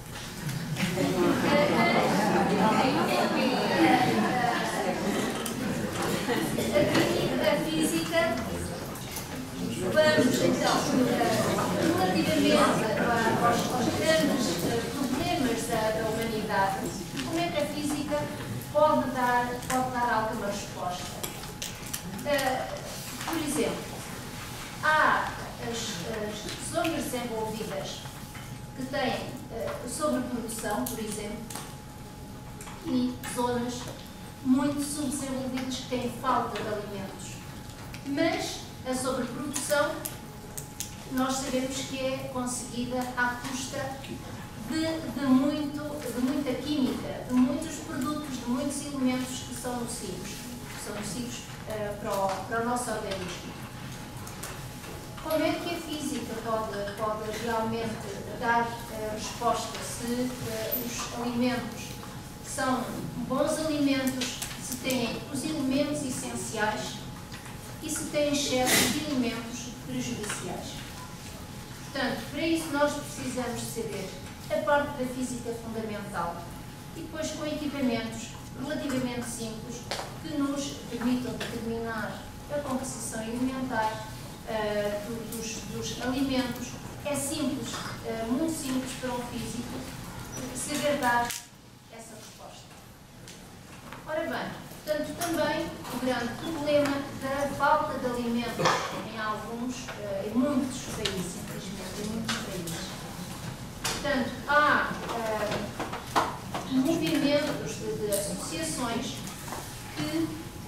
A física, vamos então, relativamente aos, aos grandes problemas da, da humanidade, como é que a física pode dar, pode dar alguma resposta? Uh, por exemplo, há as, as zonas desenvolvidas que têm uh, sobreprodução, por exemplo, e zonas muito subdesenvolvidas que têm falta de alimentos. Mas a sobreprodução, nós sabemos que é conseguida à custa de, de, muito, de muita química, de muitos produtos, de muitos elementos que são nocivos, que são nocivos uh, para, o, para o nosso organismo. Como é que a física pode, pode realmente dar uh, resposta se uh, os alimentos são bons alimentos, se têm os elementos essenciais e se têm excesso de elementos prejudiciais? Portanto, para isso nós precisamos de saber a parte da física fundamental e depois com equipamentos relativamente simples que nos permitam determinar a composição alimentar uh, dos, dos alimentos. É simples, uh, muito simples para um físico saber dar essa resposta. Ora bem, portanto, também o grande problema da falta de alimentos em alguns, uh, em muitos países, infelizmente, em muitos países. Portanto, há uh, movimentos de, de associações que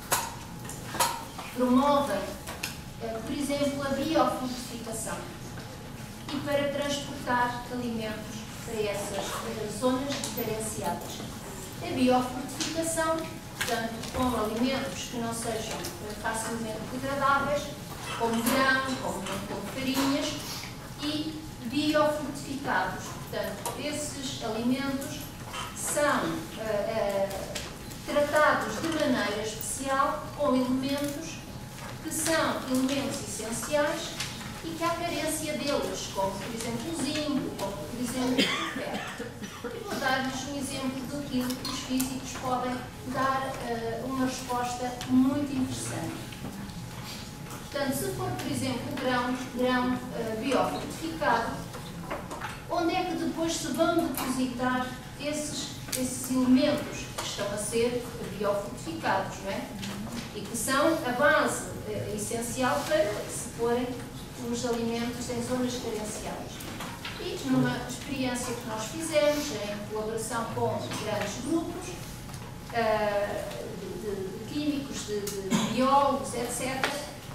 promovem, uh, por exemplo, a biofructificação e para transportar alimentos para essas uh, zonas diferenciadas. A biofructificação, portanto, com alimentos que não sejam uh, facilmente degradáveis, como grão, como, como farinhas, e biofructificados. Portanto, esses alimentos são uh, uh, tratados de maneira especial com elementos que são elementos essenciais e que há carência deles, como por exemplo o zinco, como por exemplo o ferro. E vou dar-lhes um exemplo daquilo que os físicos podem dar uh, uma resposta muito interessante. Portanto, se for, por exemplo, o grão, grão uh, biofortificado, onde é que depois se vão depositar esses, esses elementos que estão a ser biofortificados, não é? E que são a base uh, essencial para se porem os alimentos em zonas carenciais. E numa experiência que nós fizemos, em colaboração com grandes grupos uh, de, de, de químicos, de, de biólogos, etcétera,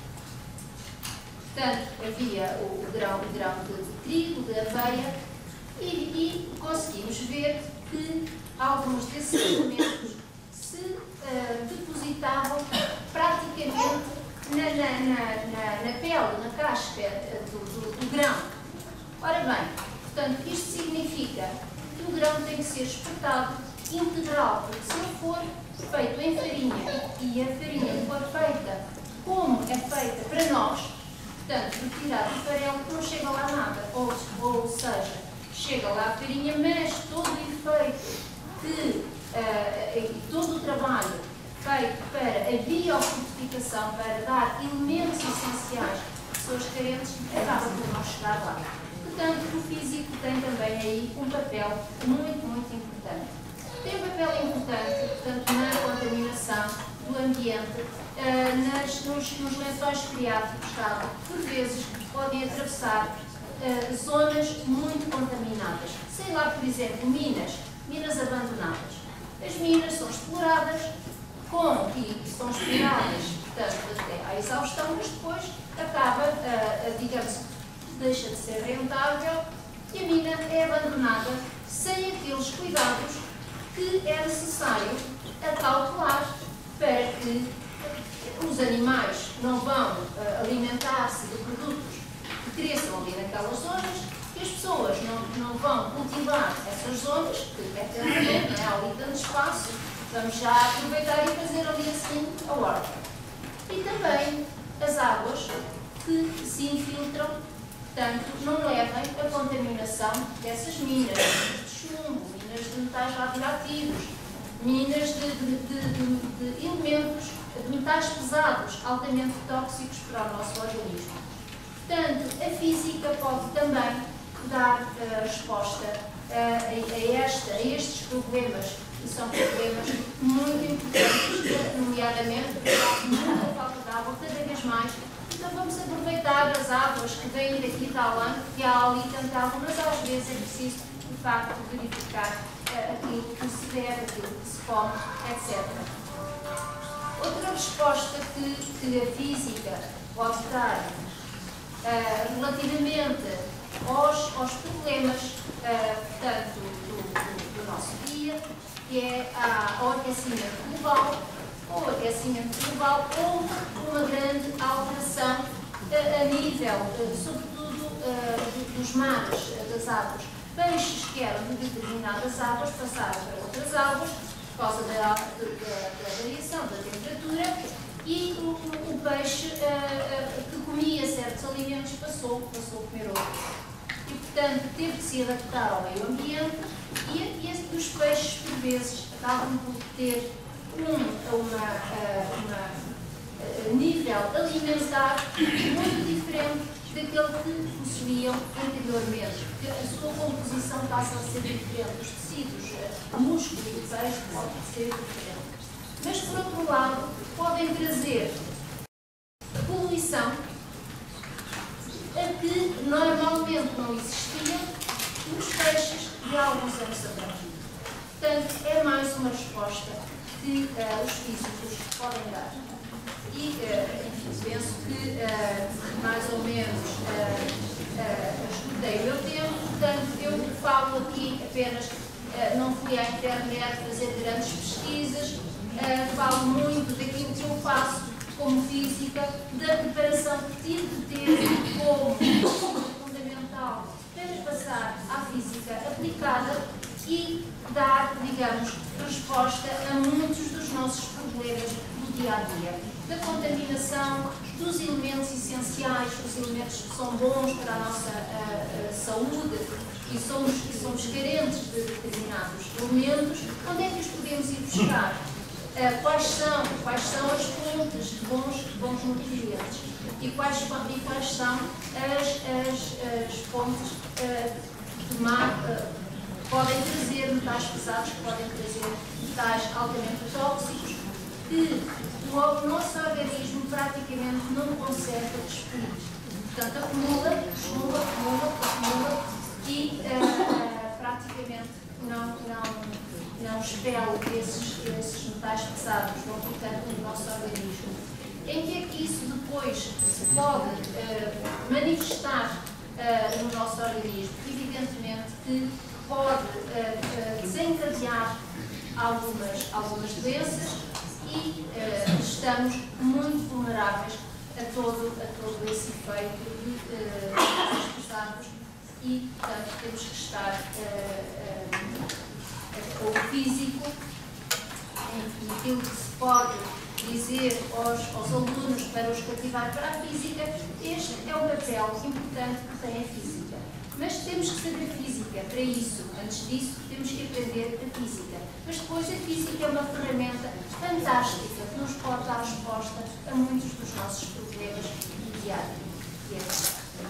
portanto, havia o, o grão, o grão de, de trigo, de aveia, e, e conseguimos ver que alguns desses elementos se uh, depositavam praticamente na, na, na, na, na pele, na casca do, do, do grão. Ora bem, portanto, isto significa que o grão tem que ser exportado integral, porque se ele for feito em farinha e a farinha for feita como é feita para nós, portanto, retirado do farelo, não chega lá nada, ou, ou seja, chega lá a farinha, mas todo o efeito que, uh, e todo o trabalho feito para a biofortificação, para dar elementos essenciais às pessoas carentes, acaba por não chegar lá. Portanto, o físico tem também aí um papel muito, muito importante. Tem um papel importante, portanto, na contaminação do ambiente, uh, nas, nos, nos lençóis freáticos de água, por vezes podem atravessar uh, zonas muito contaminadas. Sei lá, por exemplo, minas, minas abandonadas. As minas são exploradas com, e são exploradas, portanto, até à exaustão, mas depois acaba, uh, uh, digamos, deixa de ser rentável e a mina é abandonada sem aqueles cuidados que é necessário acautelar para que os animais não vão uh, alimentar-se de produtos que cresçam ali naquelas zonas, que as pessoas não, não vão cultivar essas zonas, que é tanto tempo, não é? Há ali tanto espaço, vamos já aproveitar e fazer ali assim a horta. E também as águas que se infiltram, portanto, não levem a contaminação dessas minas, minas de chumbo, minas de metais radioativos, minas de, de, de, de, de elementos, de metais pesados, altamente tóxicos para o nosso organismo. Portanto, a física pode também dar uh, resposta uh, a, a, esta, a estes problemas, que são problemas muito importantes, nomeadamente porque há muita falta de água, cada vez mais. Então vamos aproveitar as águas que vêm daqui de Além, que há ali tanta água, mas às vezes é preciso, de facto, verificar uh, aquilo que se deve, aquilo que se come, etcétera. Outra resposta que, que a física pode dar uh, relativamente aos, aos problemas, uh, portanto, do, do, do nosso dia, que é a, ao aquecimento global. O aquecimento global houve uma grande alteração uh, a nível, uh, sobretudo, uh, dos mares, uh, das águas. Peixes que eram de determinadas águas passaram para outras águas por causa da, da, da variação da temperatura e o, o peixe uh, uh, que comia certos alimentos passou, passou a comer outros. E, portanto, teve que se adaptar ao meio ambiente e, e os peixes, por vezes, acabam por ter um uma, uma, um nível alimentar muito diferente daquele que possuíam anteriormente, porque a sua composição passa a ser diferente, os tecidos, o músculo do peixe pode ser diferente. Mas, por outro lado, podem trazer poluição a que normalmente não existia nos peixes de alguns anos atrás. Portanto, é mais uma resposta que uh, os físicos podem dar. E, uh, enfim, penso que uh, mais ou menos uh, uh, escutei o meu tempo, portanto, eu falo aqui apenas, uh, não fui à internet fazer grandes pesquisas, uh, falo muito daquilo que eu faço como física, da preparação que tive de ter como fundamental para passar à física aplicada e dar, digamos, resposta a muitos dos nossos problemas do dia a dia, da contaminação, dos elementos essenciais, os elementos que são bons para a nossa uh, uh, saúde e somos, e somos carentes de determinados elementos, onde é que os podemos ir buscar? Uh, quais, são, quais são as fontes de bons, bons nutrientes e quais, e quais são as, as, as fontes uh, de má, uh, que podem trazer metais pesados, que podem trazer metais altamente tóxicos, que o nosso organismo praticamente não consegue despedir. Portanto, acumula, acumula, acumula, acumula e uh, praticamente não, não, não expele esses, esses metais pesados, vão ficando no nosso organismo. Em que é que isso depois se pode uh, manifestar uh, no nosso organismo? Evidentemente que pode uh, uh, desencadear algumas, algumas doenças e uh, estamos muito vulneráveis a todo, a todo esse efeito de metais uh, pesados e, portanto, temos que estar uh, uh, o físico, enfim, aquilo que se pode dizer aos, aos alunos para os cativar para a física, este é o papel importante que tem a física. Mas temos que saber física para isso. Antes disso, temos que aprender a física. Mas depois a física é uma ferramenta fantástica que nos pode dar resposta a muitos dos nossos problemas diários.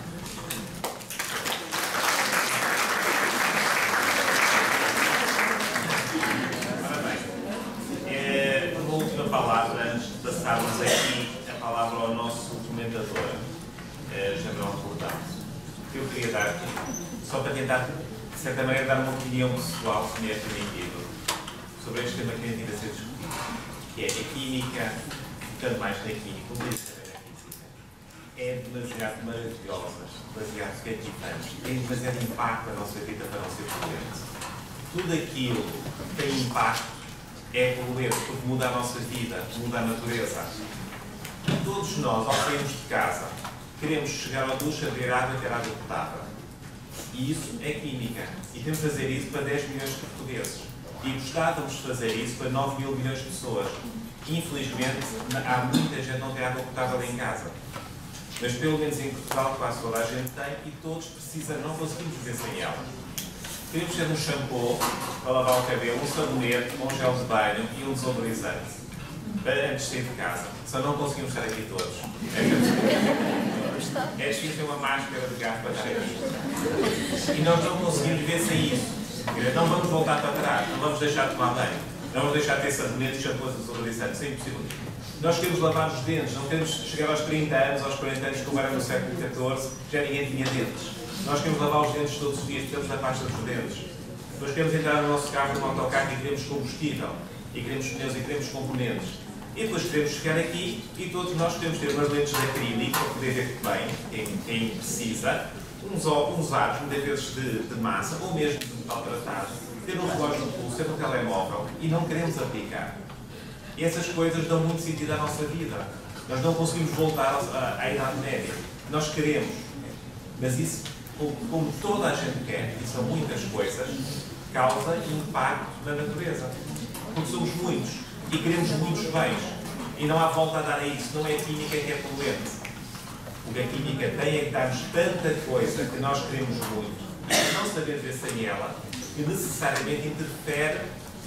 Ora bem, é, uma última palavra antes de passarmos aqui a palavra ao nosso comentador, é, Januel Cortado. Que eu queria dar, só para tentar, de certa maneira, dar uma opinião pessoal, se me é permitido, sobre este tema que tem vindo a ser discutido, que é a química, tanto mais na química, como também na física, é demasiado maravilhosa, demasiado cativante, tem demasiado impacto na nossa vida para não ser prudente. Tudo aquilo que tem impacto é prudente, porque muda a nossa vida, muda a natureza. Todos nós, ao sairmos de casa, queremos chegar ao duche, abrir água e ter água potável. E isso é química. E temos de fazer isso para dez milhões de portugueses. E gostávamos de fazer isso para nove mil milhões de pessoas. Infelizmente, há muita gente que não tem água potável em casa. Mas pelo menos em Portugal quase toda a gente tem e todos precisam, não conseguimos viver sem ela. Queremos ter um shampoo para lavar o cabelo, um sabonete, um gel de banho e um desodorizante para antes de sair de casa. Só não conseguimos estar aqui todos. É difícil ter uma máscara de gás para estar aqui. E nós não conseguimos viver sem isso. Não vamos voltar para trás, não vamos deixar de tomar banho, não vamos deixar de ter sabonete e shampoos desodorizantes. Isso é impossível. Nós queremos lavar os dentes, não temos chegar aos trinta anos, aos quarenta anos, como era no século catorze, já ninguém tinha dentes. Nós queremos lavar os dentes todos os dias, temos na pasta dos dentes. Depois queremos entrar no nosso carro, no autocarro e queremos combustível, e queremos pneus e queremos componentes. E depois queremos chegar aqui e todos nós queremos ter umas lentes de acrílico para poder ver bem, quem, quem precisa, uns, uns aros, muitas vezes de, de massa, ou mesmo de metal tratado, ter um relógio no pulso, ter um telemóvel, e não queremos aplicar. E essas coisas dão muito sentido à nossa vida. Nós não conseguimos voltar à, à Idade Média. Nós queremos. Mas isso, como, como toda a gente quer, e são muitas coisas, causa impacto na natureza. Porque somos muitos. E queremos muitos bens. E não há volta a dar a isso. Não é a química que é poluente. O que a química tem é que dar-nos tanta coisa que nós queremos muito. E não saber ver sem ela, que necessariamente interfere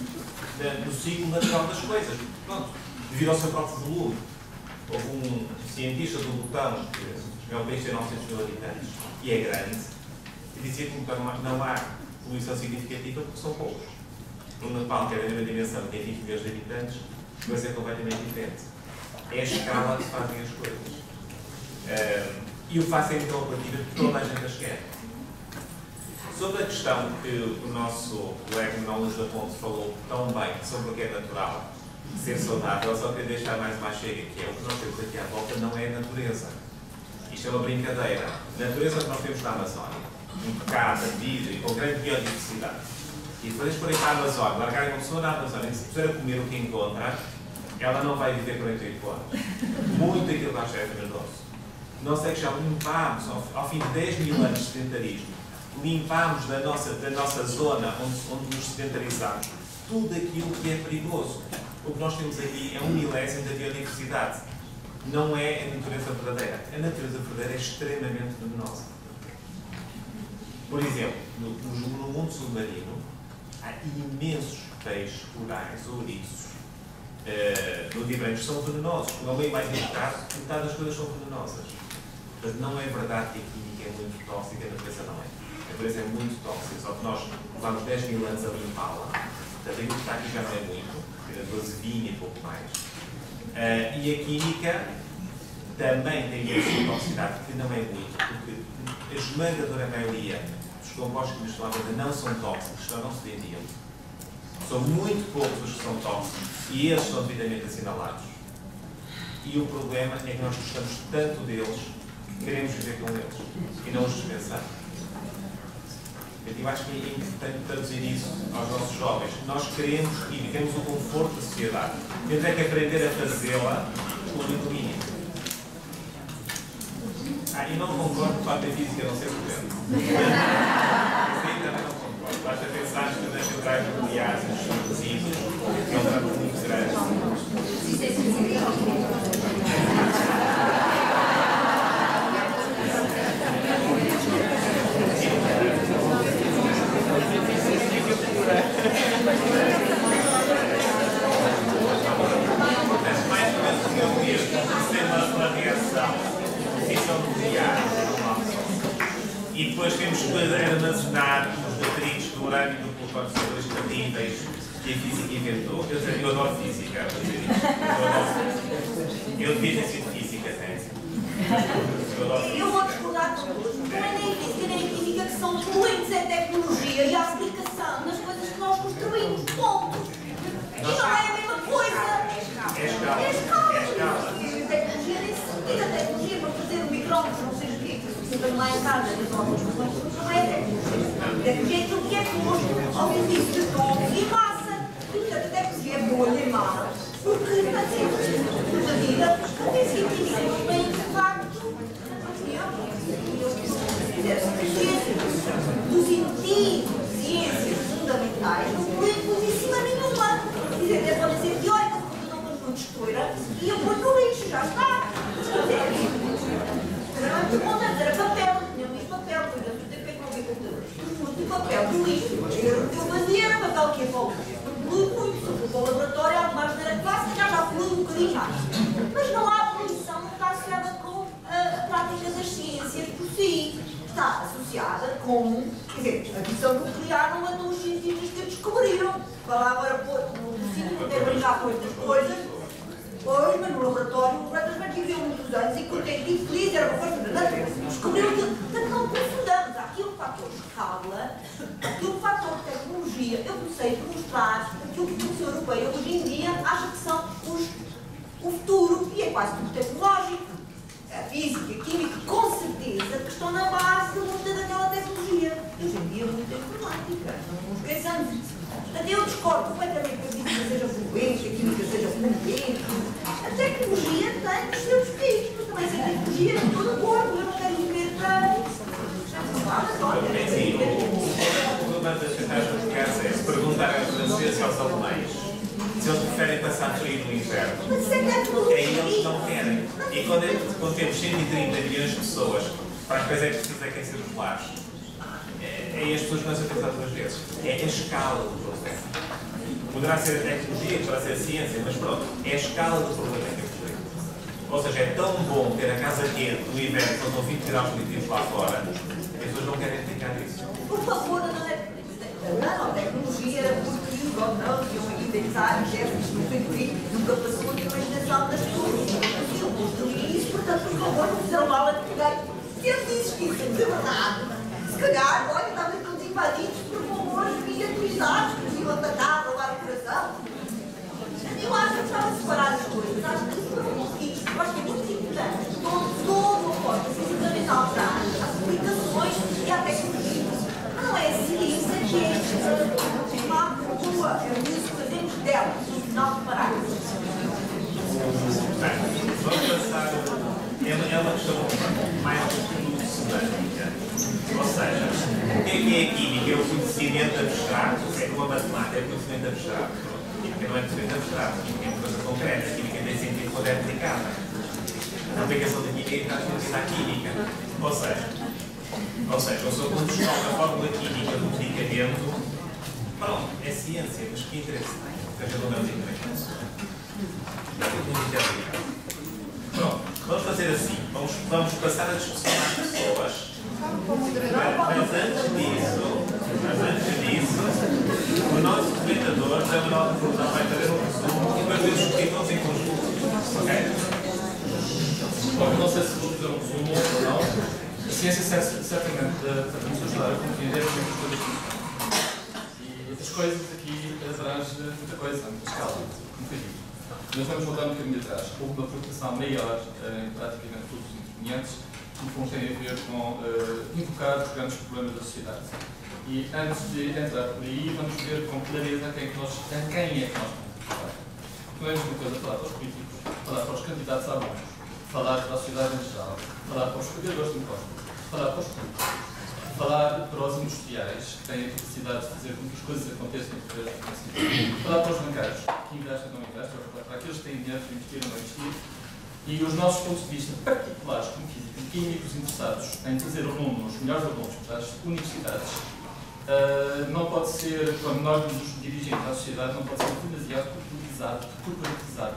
no ciclo natural das coisas. Pronto, devido ao seu próprio volume. Houve um cientista do Butão, que é um país de novecentos mil habitantes, e é grande, e dizia que não há poluição significativa porque são poucos. No Nepal, que é da mesma dimensão, tem vinte milhões de habitantes, vai ser completamente diferente. É a escala que se fazem as coisas. Um, e o fazem então a partir de toda a gente as quer. Sobre a questão que o nosso colega Manuel Luz da Ponte falou tão bem sobre o que é natural, ser saudável, só queria deixar mais uma chega, que é o que nós temos aqui à volta não é a natureza. Isto é uma brincadeira. A natureza que nós temos na Amazónia, impecável, livre e com grande biodiversidade. E depois forem para a Amazónia, largarem uma pessoa na Amazónia, se puser a comer o que encontra, ela não vai viver quarenta e oito anos. Muito aquilo que nós é venenoso. Nós é que já limpámos, ao, ao fim de dez mil anos de sedentarismo, limpámos da nossa, da nossa zona onde, onde nos sedentarizamos tudo aquilo que é perigoso. O que nós temos aqui é um milésimo da biodiversidade. não é a natureza verdadeira. A natureza verdadeira é extremamente venenosa. Por exemplo, no, no mundo submarino, há imensos peixes corais, ouriços, uh, nudibrantes, são venenosos. Não é mais indicado, metade das coisas são venenosas. Mas não é verdade que a química é muito tóxica, a natureza não é. A natureza é muito tóxica, só que nós levamos dez mil anos a limpá-la. Portanto, aquilo que está aqui já não é muito, é doze, vinte e pouco mais. Uh, e a química também tem uma toxicidade que não é muito, porque a esmagadora maioria dos compostos que estão à venda não são tóxicos, só não se vendiam. São muito poucos os que são tóxicos e esses são devidamente assinalados. E o problema é que nós gostamos tanto deles que queremos viver com eles e não os dispensar. Eu acho que é importante traduzir isso aos nossos jovens. Nós queremos e temos o conforto da sociedade. Temos é que aprender a fazê-la com o mínimo. Ah, e não concordo com a parte física não ser prudente. Sim, também não concordo. Basta pensar que nas centrais nucleares, os explosivos, que é um drama muito grande. Isso é sensibilidade. Mais ou menos o que eu vejo, ser uma reação de fissão nuclear e depois temos que armazenar os detritos do urânio e do plutônio, são dois terríveis que a física inventou. Eu, eu adoro física, para dizer isto. Eu adoro. Eu devia ter sido física, até. Eu adoro física. Eu vou discordar com todos. Não é nem a física nem a química que são fluentes em tecnologia e a aplicação nas coisas que nós construímos. Ponto. E não é a mesma coisa. É escala. É escala. É escala. A tecnologia nem se tira a tecnologia para fazer um micrófono, não sei o quê, que se lá em casa, não é tecnologia. A tecnologia é aquilo que é posto ao serviço de todos e massa. E portanto a tecnologia é boa e má. Porque está sempre na vida, a física científica tem de facto dos indivíduos, ciências fundamentais, não põe coisíssima nenhuma. Quer dizer, até pode ser teórica, porque eu não estou destruída, e eu ponho no lixo, já está. Eu vou dizer papel, tinha um papel, por exemplo, eu tenho que não ver computadores. O papel do lixo, eu fazia era papel que é para o muito, se for para o laboratório, há mais maneira clássica, já já flui um bocadinho mais. Mas não há poluição, não está associada com a prática das ciências por si. Está associada com, quer dizer, a fissão nuclear não matou os cientistas que a descobriram. Vai lá agora pôr no sítio poder brincar com estas coisas. Pois, mas no laboratório, o Brasil viveu muitos anos e contente e feliz, era uma coisa verdadeira. Descobriram tudo. Portanto, não confundamos. Há aqui um fator de escala, aqui um fator de tecnologia. Eu comecei por mostrar que o que a Comissão Europeia hoje em dia acha que são os, o futuro, e é quase tudo tecnológico. A física e a química, com certeza, que estão na base de muita daquela tecnologia. E hoje em dia, muita informática. Não nos esqueçamos. Portanto, eu discordo completamente que a física seja fluente, que a química seja fluente. A tecnologia tem os seus picos, mas também essa tecnologia é todo o corpo. Eu não quero viver para. Sim, o problema das centrais nucleares é se perguntar aos franceses e aos alemães se eles preferem passar frio no inverno. Aí eles não querem. E quando, quando temos cento e trinta milhões de pessoas, para as coisas é preciso aquecer os lares. É, as pessoas começam a pensar duas vezes. É a escala do problema. Poderá ser a tecnologia, poderá ser a ciência, mas pronto, é a escala do problema que é o problema. Ou seja, é tão bom ter a casa quente no inverno, quando estão vinte graus negativos lá fora, as pessoas não querem ficar nisso. Por favor, não é. Não, a tecnologia, porque ou não, que eu ainda pensar, gestos, não sei por quê, nunca passou de imaginação das pessoas. Eu construí isso, portanto, por favor, não fizeram mal a ninguém. Se eles existissem de verdade, se calhar, olha, estavam todos invadidos por robôs miniaturizados que nos iam atacar, roubar o coração. Eu acho que estava a separar as coisas, acho que isso não conseguimos, eu acho que é muito importante. Todo, todo o ponto, a ciência fundamental para as aplicações e a tecnologia. Não é a ciência que é uma rua, é o uso que fazemos dela, no final de parágrafo. Bem, vamos passar. É uma questão mais semântica. Ou seja, o que é que é a química? É o conhecimento abstrato, é como a matemática, é o conhecimento abstrato. A química não é conhecimento abstrato, a química é uma coisa concreta, a química tem sentido quando é aplicada. a aplicação da química está associada à química. Ou seja, ou seja, os alunos estão na fórmula química do medicamento. Pronto, é ciência, mas que interesse tem? Seja do meu medicamento. Pronto, vamos fazer assim. Vamos, vamos passar a discussão às pessoas. Mas antes disso, mas antes disso, o nosso comentador, José Manuel de Furtão, vai fazer um resumo e depois discutir todos em conjunto. Ok? Bom, não sei se vou fazer um resumo ou não. A ciência certamente para nos ajudar a compreender como é que as coisas funcionam. E as coisas aqui abrangem muita coisa, muita escala, como foi dito. Nós vamos voltar um bocadinho atrás. Houve uma preocupação maior em praticamente todos os intervenientes, que no fundo tem a ver com uh, invocar os grandes problemas da sociedade. E antes de entrar por aí, vamos ver com clareza quem é que nós, a quem é que nós vamos falar. Não é a mesma coisa falar para os políticos, falar para os candidatos a alunos, falar para a sociedade em geral, falar para os pagadores de impostos, falar para os políticos, falar para os industriais, que têm a capacidade de fazer com que as coisas aconteçam e poder acontecer, falar para os bancários, que investem ou não investem, para aqueles que têm dinheiro para investir ou não investir, e os nossos pontos de vista particulares, como físicos e químicos, interessados em trazer alunos, os melhores alunos para as universidades, uh, não pode ser, quando nós nos dirigimos à sociedade, não pode ser demasiado corporatizado, corporatizado.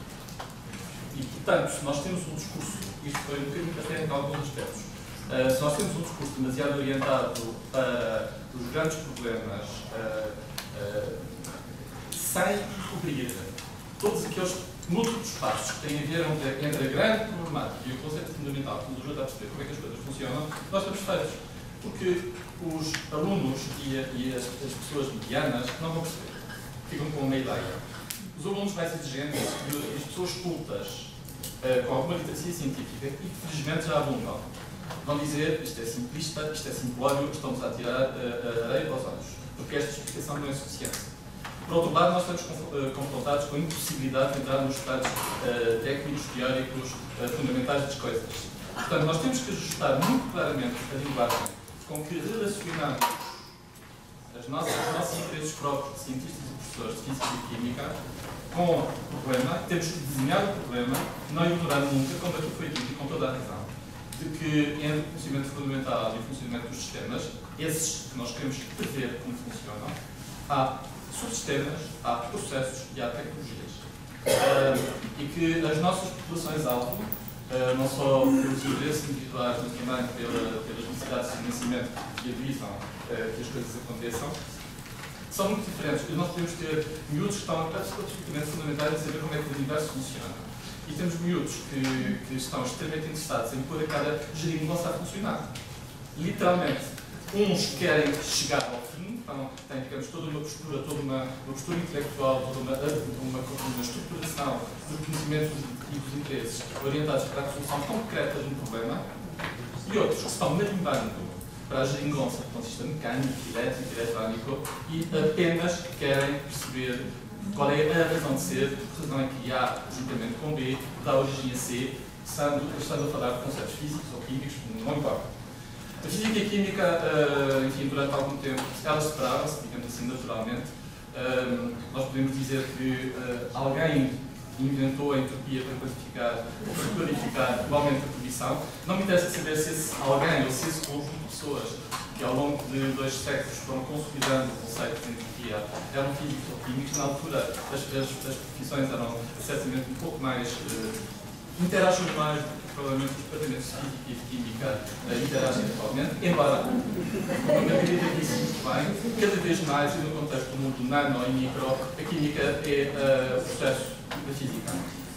E, portanto, se nós temos um discurso, isto foi um bocadinho até em alguns aspectos, uh, se nós temos um discurso demasiado orientado para os grandes problemas, uh, uh, sem cobrir todos aqueles múltiplos passos que têm a ver entre, entre a grande problemática e o conceito fundamental que nos ajuda a perceber como é que as coisas funcionam, nós estamos feitos. Porque os alunos e, a, e as, as pessoas medianas não vão perceber. Ficam com uma ideia. Os alunos mais exigentes e as pessoas cultas, uh, com alguma literacia científica, e que felizmente já abundam, vão dizer isto é simplista, isto é simplório, estamos a tirar uh, a areia para os olhos. Porque esta explicação não é suficiente. Por outro lado, nós estamos confrontados com a impossibilidade de entrar nos detalhes uh, técnicos, teóricos, uh, fundamentais das coisas. Portanto, nós temos que ajustar muito claramente a linguagem com que relacionamos as nossas, os nossos interesses próprios de cientistas e professores de física e química com o problema. Temos que desenhar o problema, não ignorar nunca, como aqui foi dito e com toda a razão, de que entre o conhecimento fundamental e o funcionamento dos sistemas, esses que nós queremos prever como funcionam, há subsistemas, há processos e há tecnologias. Uh, e que as nossas populações-alvo, uh, não só pelos interesses individuais, mas também pela, pelas necessidades de financiamento que avisam uh, que as coisas aconteçam, são muito diferentes. E nós podemos ter miúdos que estão absolutamente fundamentais em saber como é que o universo funciona. E temos miúdos que, que estão extremamente interessados em pôr a cada geringonça a funcionar. Literalmente, uns querem chegar ao fim, então têm, digamos, toda uma postura, toda uma, uma postura intelectual, toda uma, uma, uma estruturação dos conhecimentos e dos interesses orientados para a resolução concreta de um problema, e outros que estão marimbando para a geringonça, para um sistema mecânico, elétrico, eletrónico, e apenas querem perceber qual é a razão de ser, que razão é que A, juntamente com B, dá origem a C, estando, estando a falar de conceitos físicos ou químicos, não importa. A física e a química, uh, enfim, durante algum tempo, elas separaram-se, digamos assim, naturalmente. Uh, nós podemos dizer que uh, alguém inventou a entropia para quantificar ou para clarificar o aumento da poluição. Não me interessa saber se esse alguém ou se esse conjunto de pessoas que ao longo de dois séculos foram consolidando o conceito de entropia eram físicos ou químicos. Na altura, as, as, as profissões eram certamente um pouco mais uh, interagem mais do que provavelmente os departamentos de física e de química uh, interagem atualmente, embora, como a Margarida disse muito bem, cada vez mais, e no contexto do mundo nano e micro, a química é uh, o processo da física.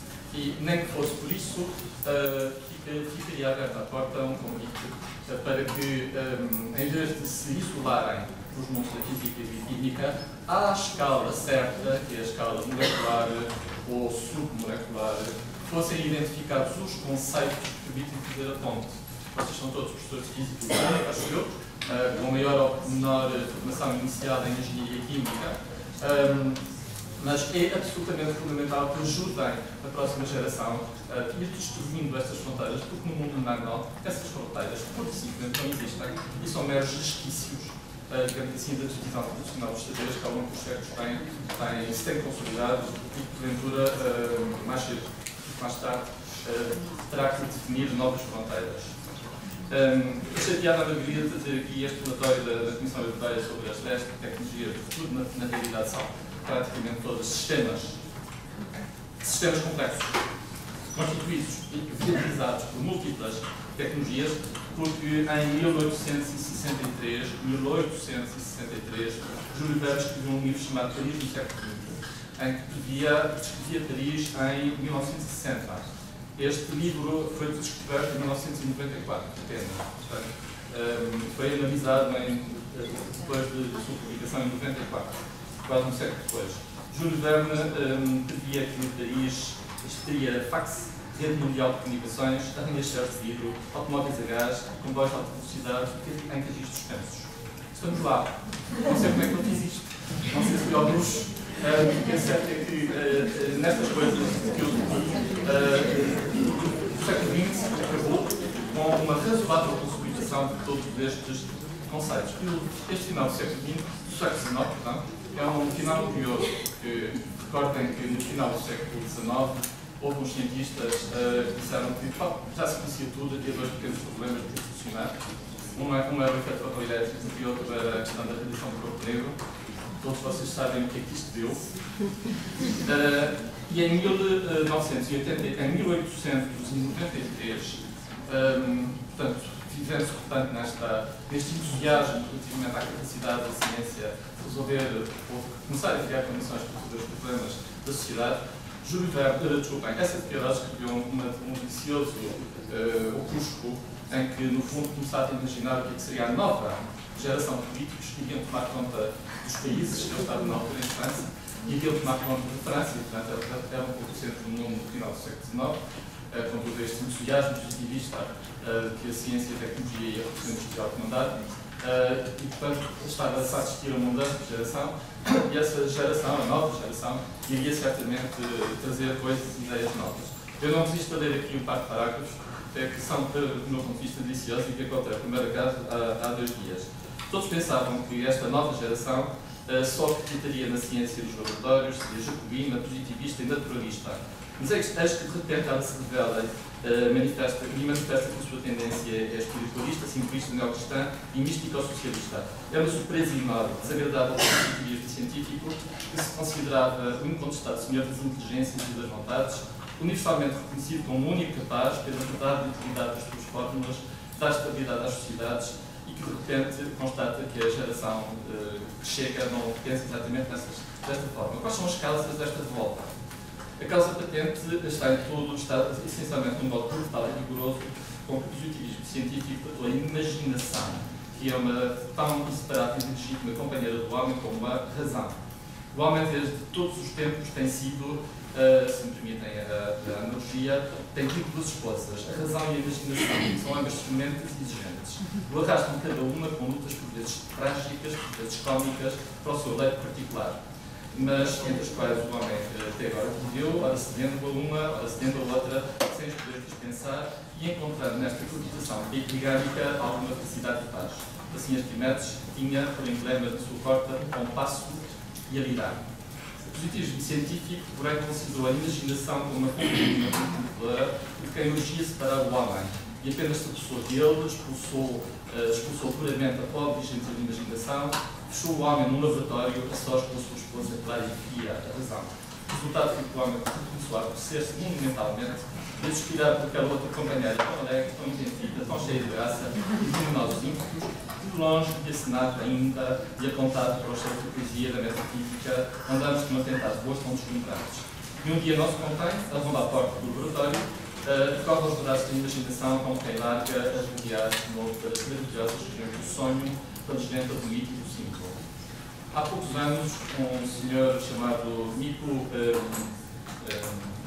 E nem que fosse por isso, uh, fica, ficaria aberta a porta a um convite uh, para que, um, em vez de se isolarem os mundos da física e da química, à escala certa, que é a escala molecular ou submolecular, fossem identificados os conceitos que permitem fazer a ponte. Vocês são todos professores de física, acho eu, uh, com maior ou menor formação iniciada em engenharia química, um, mas é absolutamente fundamental que ajudem a próxima geração a ir destruindo estas fronteiras, porque no mundo nano essas fronteiras, por simplesmente, não existem e são meros resquícios, uh, digamos assim, da divisão tradicional dos saberes que ao longo dos séculos têm, têm, se têm consolidado e que, porventura, uh, mais cedo mais tarde, uh, terá que definir novas fronteiras. Um, achei piada a alegria de trazer aqui este relatório da, da Comissão Europeia sobre as dez tecnologias de futuro, na, na realidade são praticamente todos sistemas, sistemas complexos, constituídos e viabilizados por múltiplas tecnologias, porque em mil oitocentos e sessenta e três, Júlio Verne escreveu um livro chamado Paris no século vinte, em que previa, descrevia Paris em mil novecentos e sessenta. Este livro foi descoberto em mil novecentos e noventa e quatro, apenas. Portanto, um, foi analisado em, depois de, de sua publicação em noventa e quatro, quase um século depois. Júlio Verne um, previa que Paris teria fax, rede mundial de comunicações, arranha-céus de vidro, automóveis a gás, comboios de alta velocidade, em registros suspensos. Estamos lá. Não sei como é que ele fiz isto. Não sei se foi ao luxo. Uh, o que é certo é que uh, nestas coisas que eu uh, o século vinte acabou com uma razoável consolidação de todos estes conceitos. Este final do século vinte, do século dezenove, portanto, é um final curioso, porque recordem que no final do século dezenove houve uns cientistas uh, que disseram que pá, já se conhecia tudo, havia dois pequenos problemas de solucionar. Um era o efeito fotoelétrico e outro era a questão da radiação do corpo negro. Todos vocês sabem o que é que isto deu. Uh, e em mil novecentos e oitenta, em mil oitocentos e noventa e três, um, portanto, vivendo-se portanto, nesta, neste entusiasmo relativamente à capacidade da ciência de resolver ou começar a criar condições para resolver os problemas da sociedade, Júlio Verne, uh, desculpem, essa de Queiroz escreveu uma, um delicioso uh, opúsculo em que, no fundo, começava a imaginar o que, é que seria a nova geração de políticos que iriam tomar conta dos países que eu estava na altura em França e iriam tomar conta de França, e, portanto, era um pouco o centro do mundo no final do século dezenove, uh, com todo este entusiasmo positivista uh, que a ciência, a tecnologia e a revolução industrial tinham dado, uh, e, portanto, estava-se a assistir a uma mudança de geração, e essa geração, a nova geração, iria certamente uh, trazer coisas e ideias novas. Eu não resisto a ler aqui um par de parágrafos, é que são, do meu ponto de vista, deliciosos e que acontece, a primeira caso, há, há dois dias. Todos pensavam que esta nova geração uh, só acreditaria na ciência dos laboratórios, seria jacobina, positivista e naturalista. Mas eis que, de repente, ela se revela uh, manifesta, e manifesta que a sua tendência é espiritualista, simplista, neocristã e místico-socialista. É uma surpresa enorme, desagradável para o positivismo científico, que se considerava o incontestado senhor das inteligências e das vontades, universalmente reconhecido como o único capaz, pela verdade e utilidade das suas fórmulas, dar estabilidade às sociedades e que, de repente, constata que a geração uh, que chega não pensa exatamente nessas, desta forma. Quais são as causas desta revolta? A causa patente está em tudo, está essencialmente num modo brutal e rigoroso com que o positivismo científico, a imaginação, que é uma tão inseparável e legítima companheira do homem como a razão. O homem, desde todos os tempos, tem sido, uh, se me permitem a, a analogia, tem tido duas esposas, a razão e a imaginação, que são ambas extremamente exigentes. O arrastam cada uma com lutas por vezes trágicas, por vezes cómicas, para o seu leito particular, mas entre as quais o homem até agora viveu, ora cedendo a uma, ora cedendo a outra, sem poder dispensar e encontrando nesta cotização epigâmica alguma felicidade e paz. Assim, Arquimedes tinha, por emblema de sua porta, o compasso e a lidar. O positivismo científico, porém, considerou a imaginação como uma companhia manipuladora de que a energia separava o homem e apenas se apossou dele, expulsou, uh, expulsou puramente a pobre e gentil imaginação, fechou o homem num laboratório a sós pela sua esposa clara e fria, a razão. O resultado foi que o homem começou a aborrecer-se monumentalmente e a suspirar por aquela outra companheira tão alegre, tão inventiva, tão cheia de graça e de luminosos ímpetos, de longe e acenado ainda e apontado para o cheiro da poesia da metafísica, andamos com atentados boas tão deslumbrantes. E um dia não se contém, a ronda à porta do laboratório, uh, corre aos braços da imaginação com quem larga as rodear de novo pelas maravilhosas regiões do sonho, pela desvenda do mito e do símbolo. Há poucos anos, um senhor chamado Miko um, um,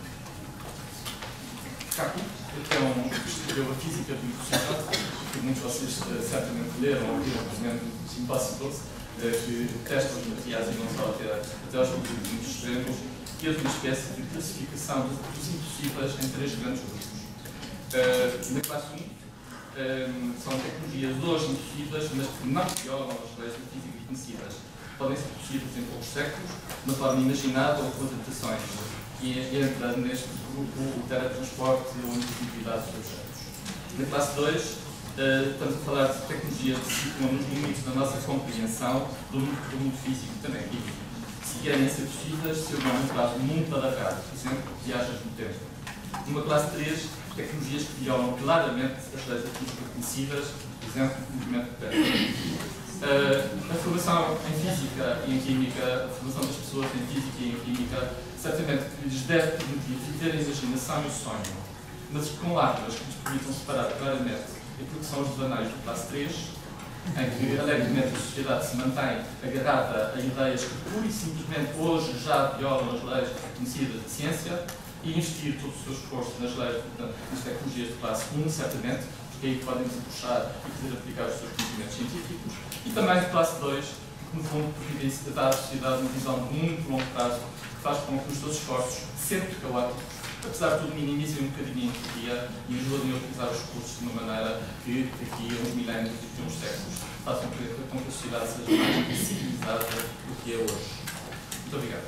Kaku, que é um que escreveu a Física do Impossível, que muitos de vocês uh, certamente leram ou viram, por exemplo, dos Impossibles, uh, que testa os materiais e não só até, até aos últimos extremos, e é uma espécie de classificação dos impossíveis em três grandes grupos. Uh, na classe um, um, são tecnologias hoje impossíveis, mas que não violam as leis da física conhecidas. Podem ser possíveis em poucos séculos, de uma forma imaginada ou com adaptações. e entra neste grupo o teletransporte ou intuitividade dos objetos. Na classe dois, uh, estamos a falar de tecnologias que se situam nos limites da nossa compreensão do mundo, do mundo físico e também químico. Se querem ser possíveis, se eu não entrar no mundo alargado, por exemplo, viagens no tempo. Numa classe três, tecnologias que violam claramente as leis da física conhecidas, por exemplo, o movimento de terra. Uh, a formação em física e em química, a formação das pessoas em física e em química, certamente lhes deve permitir viver a imaginação e o sonho, mas com armas que lhes permitam separar claramente aquilo que são os devaneios do classe três, em que alegremente a sociedade se mantém agarrada a ideias que pura e simplesmente hoje já violam as leis conhecidas de ciência, e investir todo o seu esforço nas leis, portanto, nas tecnologias de classe um, certamente, porque aí podem desempuxar e poder aplicar os seus conhecimentos científicos, e também de classe dois, que no fundo permitem dar à sociedade uma visão de muito longo prazo, que faz com que os seus esforços, sempre caóticos, apesar de tudo, minimizem um bocadinho a entropia e ajudem a utilizar os recursos de uma maneira que daqui a uns milénios e daqui a uns séculos façam com que a sociedade seja mais civilizada do que é hoje. Muito obrigado.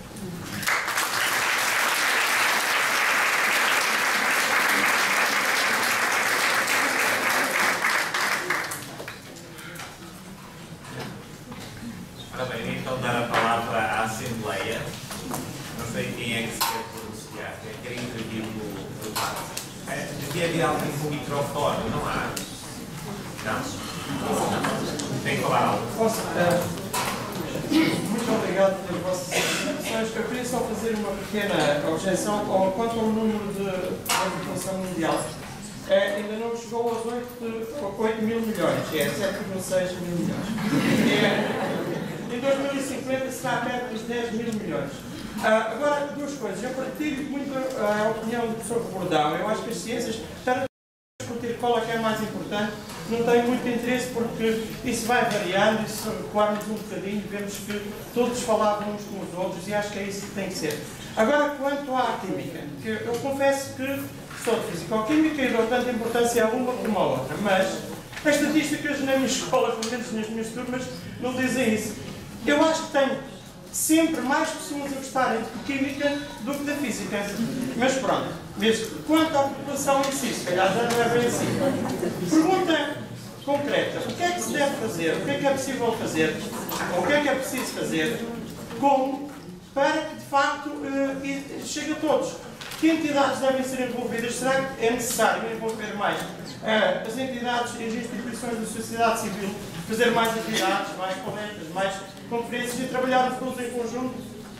Ora bem, então dar a palavra à Assembleia. Não sei quem é que se quer pronunciar, quem quer intervir no debate. É, devia haver alguém com o microfone, não há? Não? Tem que falar algo. Posso, uh, muito obrigado pelas vossas intervenções. Eu queria só fazer uma pequena objeção ao, quanto ao número de, da população mundial. Uh, ainda não chegou aos oito mil milhões, é sete vírgula seis mil milhões. É, em dois mil e cinquenta será perto dos dez mil milhões. Uh, agora, duas coisas. Eu partilho muito a opinião do professor Bordão. Eu acho que as ciências, estar a discutir qual é que é mais importante, não tenho muito interesse porque isso vai variando, isso recuarmos um bocadinho, vemos que todos falavam uns com os outros e acho que é isso que tem que ser. Agora, quanto à química, que eu confesso que sou de físico-química e dou tanta importância a uma como a outra, mas as estatísticas na minha escola, pelo menos nas minhas turmas, não dizem isso. Eu acho que tenho sempre mais pessoas a gostarem de química do que da física. Mas pronto, mesmo quanto à população em si, se calhar já não é bem assim. Pergunta concreta: o que é que se deve fazer? O que é que é possível fazer? Ou o que é que é preciso fazer? Como? Para que de facto uh, chegue a todos. Que entidades devem ser envolvidas? Será que é necessário envolver mais uh, as entidades e as instituições da sociedade civil? Fazer mais atividades, mais palestras, mais conferências e trabalharmos todos em conjunto?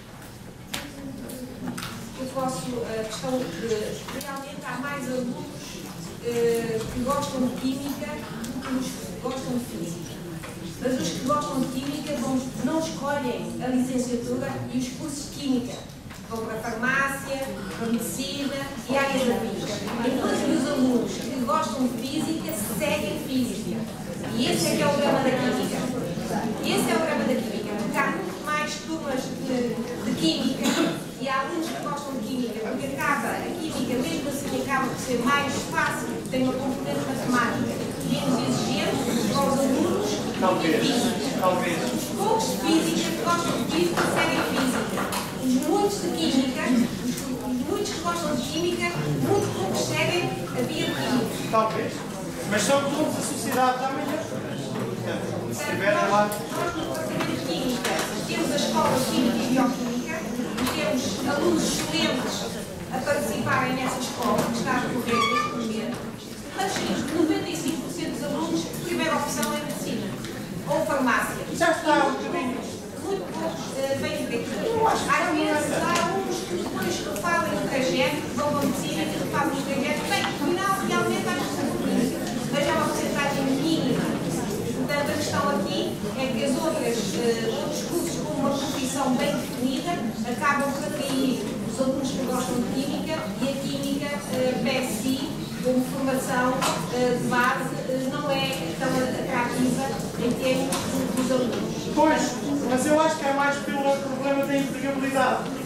Eu posso, a questão de, realmente há mais alunos uh, que gostam de química do que os que gostam de física. Mas os que gostam de química vão, não escolhem a licenciatura e os cursos de química. Vão para a farmácia, para a medicina e áreas da física. Enquanto os alunos que gostam de física seguem física. E esse é que é o drama da química. Esse é o drama da química, porque há muito mais turmas de, de química e há alunos que gostam de química, porque acaba, a química mesmo assim acaba por ser mais fácil, tem uma componente matemática menos exigente para os alunos Talvez, de física. talvez. Os poucos de física que gostam de física seguem física. Os muitos de química, os, os muitos que gostam de química, muito poucos seguem a via de química. Talvez. Mas são todos a sociedade da manhã. Se estiverem lá. Nós, no Departamento de Química, temos a Escola de Química e Bioquímica, temos alunos excelentes a participarem nessa escola, que está a decorrer neste momento, mas noventa e cinco por cento dos alunos, a primeira opção é medicina ou farmácia. Já está um bocadinho. Muito poucos uh, vêm para aqui. Às vezes há alunos que depois que fazem o trajeto, vão para a medicina e que fazem o trajeto, bem, no final realmente há que mas é uma porcentagem mínima. Portanto, a questão aqui é que as outras, uh, outros cursos com uma profissão bem definida acabam por atrair os alunos que gostam de química e a química, uh, per si, como formação uh, de base, uh, não é tão atrativa em termos dos alunos. Pois, mas eu acho que é mais pelo problema da empregabilidade.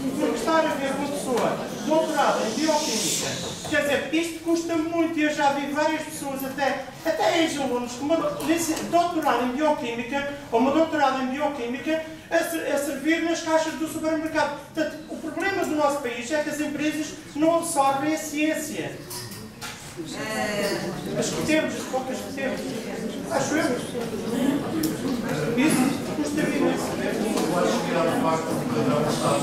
porque estar a ver uma pessoa doutorada em bioquímica, quer dizer, isto custa muito, e eu já vi várias pessoas, até, até ex-alunos, com uma doutorada em bioquímica, ou uma doutorada em bioquímica, a, a servir nas caixas do supermercado. Portanto, o problema do nosso país é que as empresas não absorvem a ciência. As que temos, as poucas que temos. Acho eu. Isso custa-me imenso. Eu acho que há o facto de cada um estar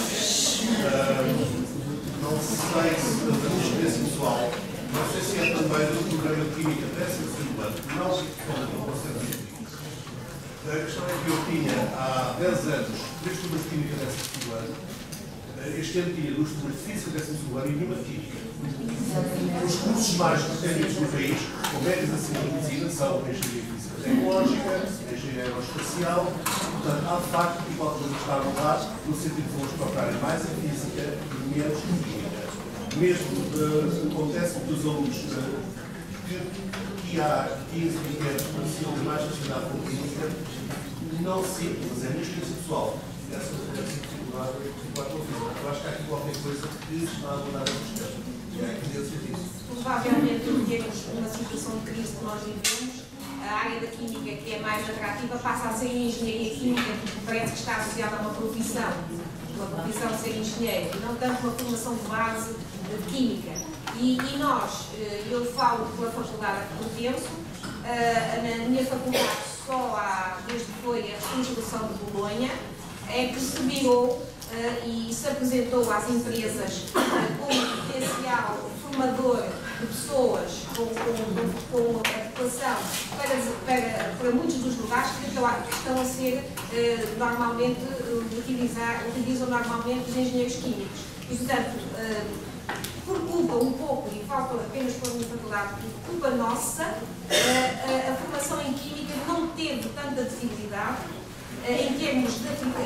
uh, não sei se da minha experiência pessoal, não sei se é também do programa de Química décimo segundo ano, não se responde ao conceito científico. A questão é que eu tinha há dez anos três turmas de Química décimo segundo ano, este ano tinha duas turmas de Física décimo segundo ano e nenhuma de Química. Os cursos mais técnicos do país, com médias acima de medicina, são Engenharia Física Tecnológica, Engenharia Aeroespacial. Portanto, há de facto hipóteses que estavam lá, no sentido de vamos procurar mais em Física e menos em Química. Mesmo uh, acontece que os alunos uh, que, que há quinze, vinte anos pareciam mais fascinados com Química, não sinto, mas é a minha experiência pessoal, essa dificuldade em particular com a Física. Eu acho que há aqui qualquer coisa que está a mudar essa questão. Provavelmente temos uma situação de crise que nós vivemos, a área da química que é mais atrativa passa a ser a engenharia química, porque parece que está associada a uma profissão, uma profissão de ser engenheiro, e não tanto uma formação de base de química. E, e nós, eu falo pela faculdade que pertenço, na minha faculdade só há, desde que foi a reestruturação de Bolonha, é que se virou Uh, e se apresentou às empresas uh, como potencial formador de pessoas com, com, com adequação para, para, para muitos dos lugares que estão a ser uh, normalmente uh, utilizar, utilizam normalmente os engenheiros químicos. E, portanto, uh, por culpa um pouco, e falta apenas para a minha faculdade, por culpa nossa, uh, a, a formação em química não teve tanta visibilidade em termos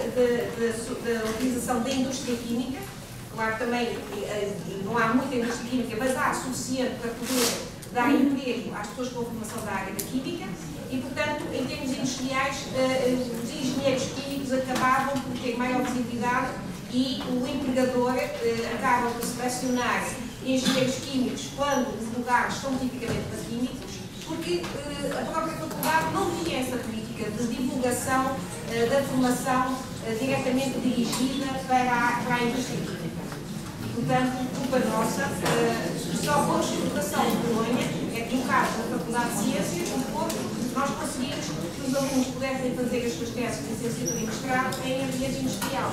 da utilização da indústria química. Claro, também não há muita indústria química, mas há suficiente para poder dar emprego às pessoas com a formação da área da química e, portanto, em termos industriais, os engenheiros químicos acabavam por ter maior visibilidade e o empregador acaba por selecionar engenheiros químicos quando os lugares são tipicamente para químicos, porque a própria faculdade não tinha essa política de divulgação uh, da formação uh, diretamente dirigida para a, para a indústria química. E, portanto, culpa nossa, uh, só com a estruturação de Bolonha, é que no caso da Faculdade de Ciências, no Porto, nós conseguimos que os alunos pudessem fazer as suas teses de licenciatura e mestrado em ambiente industrial.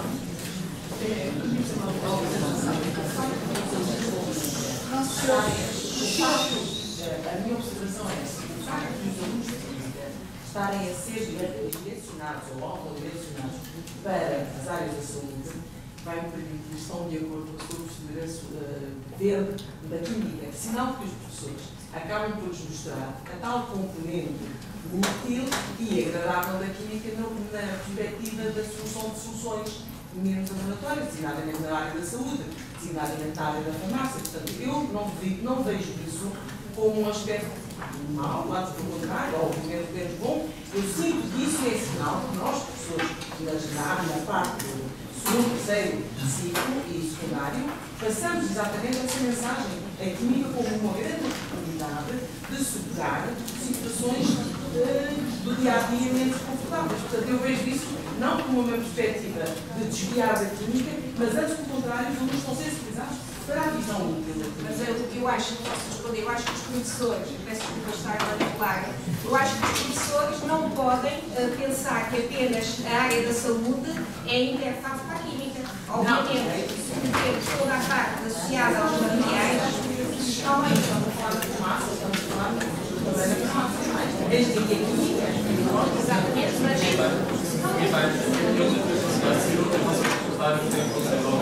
A minha observação é essa. O facto dos alunos de química estarem a ser direcionados ou autodirecionados para as áreas da saúde vai me permitir, estão de acordo com a sua postura verde da química, senão que os professores acabam por nos mostrar a tal componente útil e agradável da química na perspectiva da solução de soluções menos ambulatórias, designadamente na área da saúde, designadamente na área da farmácia. Portanto, eu não, vi, não vejo isso como um aspecto mau, lá do contrário, ou menos, menos bom. Eu sinto que isso é sinal que nós, professores, na, na parte do segundo, terceiro ciclo e secundário, passamos exatamente essa mensagem. A química como uma grande oportunidade de superar situações uh, do dia a dia menos confortáveis. Portanto, eu vejo isso não como uma perspectiva de desviar da química, mas antes, pelo contrário, os alunos estão sensibilizados para a visão útil da química. Mas eu, eu acho, posso responder, eu acho que os professores, peço desculpa estar a manipular, eu acho que os professores não podem uh, pensar que apenas a área da saúde é interface para a química. Obviamente, temos toda a parte associada aos materiais, estão aí, estamos a falar da fumaça, estamos a falar da fumaça, desde que a química, exatamente, mas e vai, eu não contar o tempo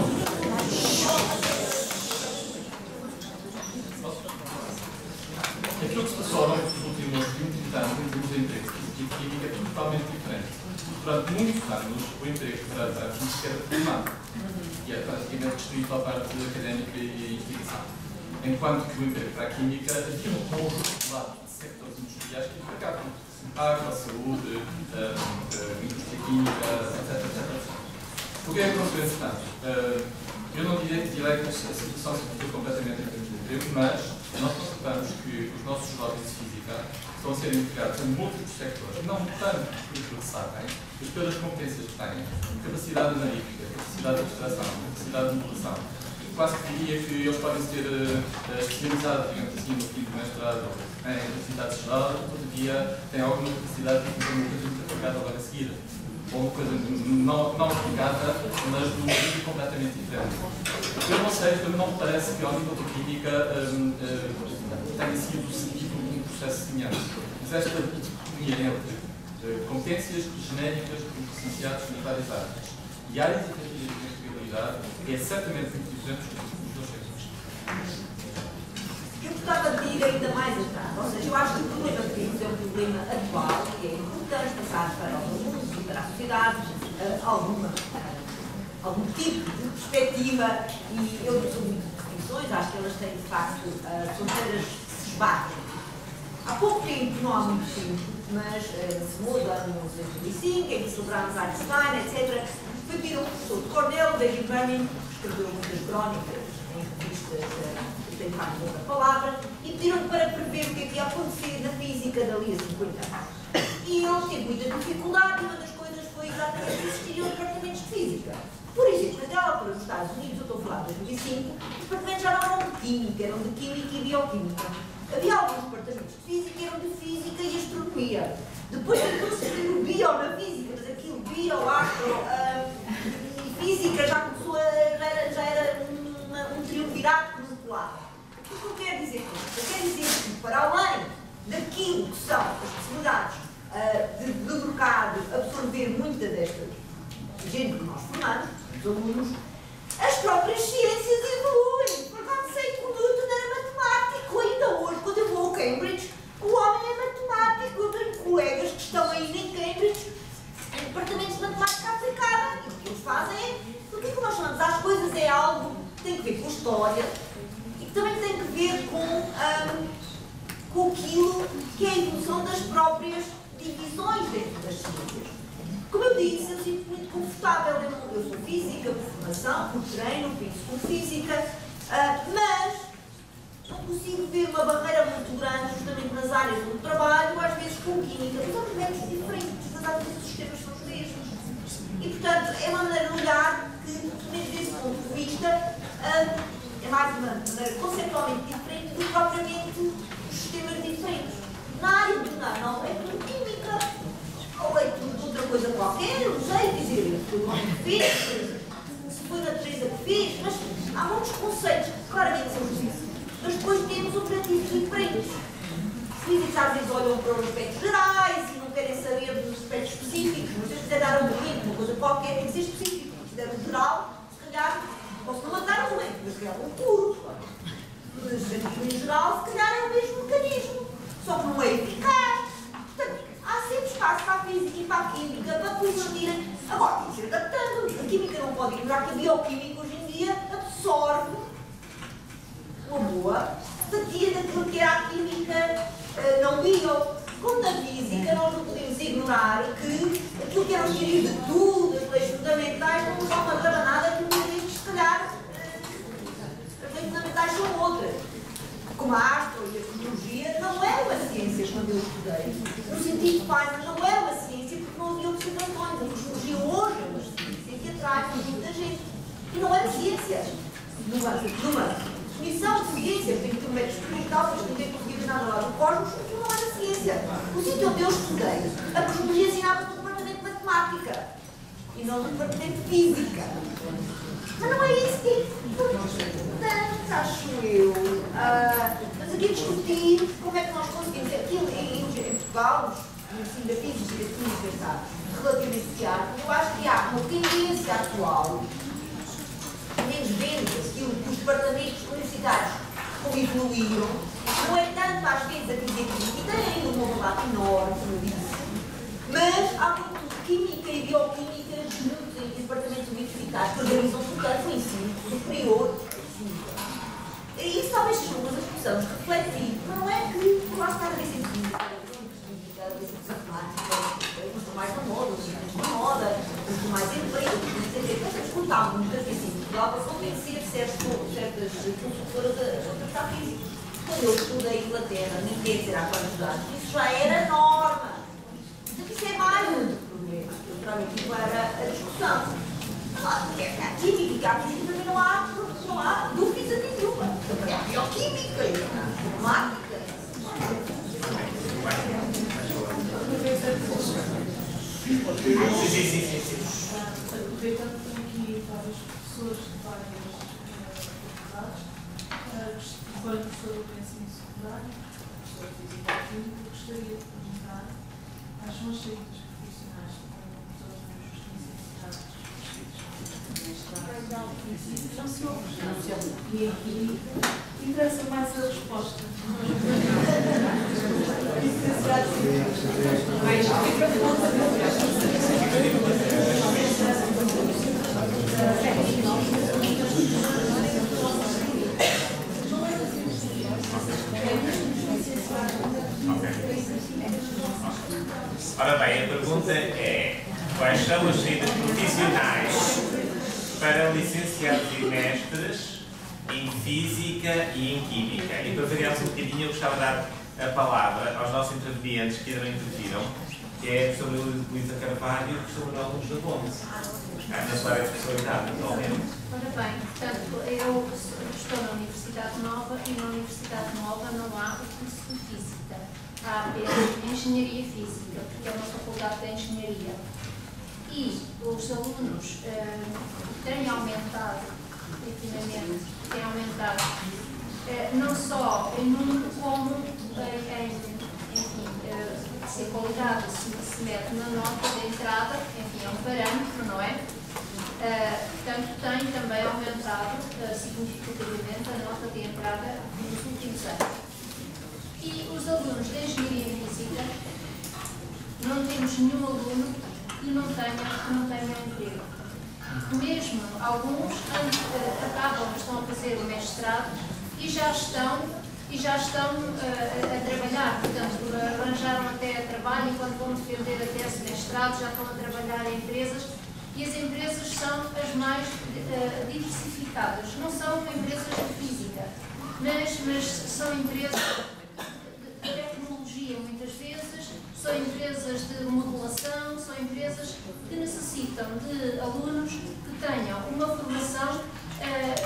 aquilo que se passou ao longo dos últimos vinte, trinta anos em termos de emprego e química é totalmente diferente. Durante muitos anos, o emprego para a química era formado e era praticamente destruído à parte académica e investigação. Enquanto que o emprego para a química havia um conjunto de sectores industriais que empregavam água, saúde, uh, uh, indústria química, etcétera, etcétera. O que é que aconteceu entretanto? Uh, eu não direi, direi que a situação se mudou completamente em termos de tempo, mas nós constatamos que os nossos jovens de física estão a ser integrados em múltiplos sectores, não tanto por aquilo que sabem, mas pelas competências que têm, capacidade analítica, capacidade de abstração, capacidade de modulação. Quase que diria que eles podem ser uh, especializados, digamos assim, no fim do mestrado em capacidade geral, todavia têm alguma capacidade de fazer uma coisa muito aplicada logo a seguir. Ou uma coisa não, não aplicada, mas de um nível completamente diferente. Eu não sei, também não me parece que ao nível da química um, um, tenha sido seguido um processo semelhante. Mas esta dicotomia entre uh, competências genéricas de licenciados em várias áreas e áreas efetivas de investigabilidade é certamente muito diferente dos dois setores. Eu gostava de ir ainda mais atrás, ou seja, eu acho que o problema que temos é um problema atual, que é importante passar para o mundo e para a sociedade uh, alguma, uh, algum tipo de perspectiva, e eu não sou muito de definições, acho que elas têm de facto uh, fronteiras que se esbatem. Há pouco tempo, não há muito tempo, mas uh, se muda nos dois mil e cinco, em que celebramos Einstein, etcétera, foi pedir um professor de Cornell, David Manning, que escreveu muitas crónicas em revistas, uh, tem de facto outra palavra, e pediram para prever o que é que ia acontecer na física dali a cinquenta anos. E ele teve muita dificuldade, e uma das coisas foi exatamente existir departamentos de física. Por exemplo, naquela altura nos Estados Unidos, eu estou a falar de dois mil e cinco, os departamentos já não eram de química, eram de química e bioquímica. Havia alguns departamentos de física que eram de física e astronomia. Depois tentou-se ter o bio na física, mas aquilo bio, astro, uh, e física já começou a, já era, já era uma, um triunvirato que nos colava. O que eu quero dizer com isto? Eu quero dizer que, para além daquilo que são as possibilidades uh, de, de mercado absorver muita desta gente que nós formamos, os alunos, as próprias ciências evoluem. Por acaso sei que o Newton era matemático, ainda hoje, quando eu vou ao Cambridge, o homem é matemático. Eu tenho colegas que estão ainda em Cambridge, em departamentos de matemática aplicada, e o que eles fazem é, porque que nós chamamos às coisas é algo que tem que ver com história, também tem que ver com, um, com aquilo que é a evolução das próprias divisões dentro das ciências. Como eu disse, eu sinto muito confortável. Eu, eu sou física por formação, por treino, penso com física, uh, mas não consigo ver uma barreira muito grande justamente nas áreas do trabalho, às vezes com química. Mas são métodos diferentes, mas às vezes os sistemas são os mesmos. E, portanto, é uma maneira de olhar que, mesmo desse ponto de vista, uh, é mais uma maneira conceptualmente diferente do que propriamente os sistemas diferentes. Na área do nano é tudo química, ou é tudo outra coisa qualquer, não sei dizer, foi o homem que fez, se foi a natureza que fez, mas há muitos conceitos que claramente são justos, mas depois temos objetivos diferentes. Os físicos às vezes olham para os aspectos gerais e não querem saber dos aspectos específicos, mas se quiser dar um momento, uma coisa qualquer, tem que ser específico. Se der um geral, se calhar, posso não matar um momento, mas se calhar um puro. Mas em geral, se calhar é o mesmo mecanismo, só que não é eficaz. Portanto, há sempre espaço para a física e para a química, para progredirem. Agora, tem que ser adaptando. A química não pode ignorar que a bioquímica hoje em dia absorve uma boa fatia daquilo que era a química uh, não bio. Como na física, nós não podemos ignorar que aquilo que eram os teorias de tudo, as leis fundamentais, não são uma gravanada que nos diz que, se calhar, uh, as leis fundamentais são outras. Como a astro e a cosmologia não é uma ciência quando eu estudei. No sentido pai, mas não é uma ciência porque não havia observações. A cosmologia hoje é uma ciência que atrai muita gente. E não é uma ciência. Numa, numa definição de ciência, tem que ter um método experimental, mas não tem conseguido nada lá do cosmos, porque não é uma ciência. No sítio onde eu estudei, a cosmologia ensinava no departamento de matemática e não no departamento de física. Mas não é isso que é importante, acho eu. Uh, mas aqui discutir como é que nós conseguimos aquilo em, em Portugal, no ensino da física e da química está relativamente associado. Eu acho que há uma tendência atual, menos vendo aquilo que os departamentos universitários como evoluíram, não é tanto às vezes a física e tem ainda uma vontade enorme, como eu disse, mas há muito de química e bioquímica juntos em departamentos universitários que organizam, portanto, o ensino superior. E isso talvez sejam coisas que possamos refletir, mas não é que lá está a ver científica, a ver matemática, estão mais na moda, os cientistas na moda, os mais emprego, Quer dizer, nós escutámos muitas vezes em Portugal para convencer certas consultoras a contratar físicos. Quando eu estudei em Inglaterra, ninguém dizer há quantos anos, isso já era norma. Então isso é mais um problema. Eu trago aqui para a discussão. A química e a física também não há, não há dúvida nenhuma. Também há bioquímica e há matemática. Sim, sim, sim, sim. Aproveitando que tenho aqui várias professores de várias faculdades, quando professor do ensino secundário, professor de física e química, gostaria de perguntar quais são as saídas profissionais para todos os licenciados e aqui interessa mais a resposta. Ora bem, a pergunta é: quais são as saídas profissionais para licenciados e mestres em Física e em Química? E para variarmos um bocadinho, eu gostava de dar a palavra aos nossos intervenientes que ainda não interviram, que é a professora Luísa Carvalho e o professor Manuel Luz da Ponte, na sua área de especialidade, atualmente. Ora bem, portanto, eu estou na Universidade Nova e na Universidade Nova não há o curso de Física. Há apenas Engenharia Física, porque é uma faculdade de Engenharia. E os alunos eh, têm aumentado, ultimamente, têm aumentado eh, não só em número, como em, em enfim, eh, se a qualidade se, se mete na nota de entrada, enfim, é um parâmetro, não é? Uh, portanto, tem também aumentado uh, significativamente a nota de entrada nos últimos anos. E os alunos de Engenharia Física, não temos nenhum aluno que não tenha, que não tenha emprego. Mesmo alguns uh, acabam, estão a fazer o mestrado e já estão, e já estão uh, a, a trabalhar, portanto, arranjaram até trabalho enquanto vão defender até esse mestrado, já estão a trabalhar em empresas. E as empresas são as mais uh, diversificadas. Não são empresas de física, mas, mas são empresas de, de tecnologia, muitas vezes, são empresas de modulação, são empresas que necessitam de alunos que tenham uma formação, uh,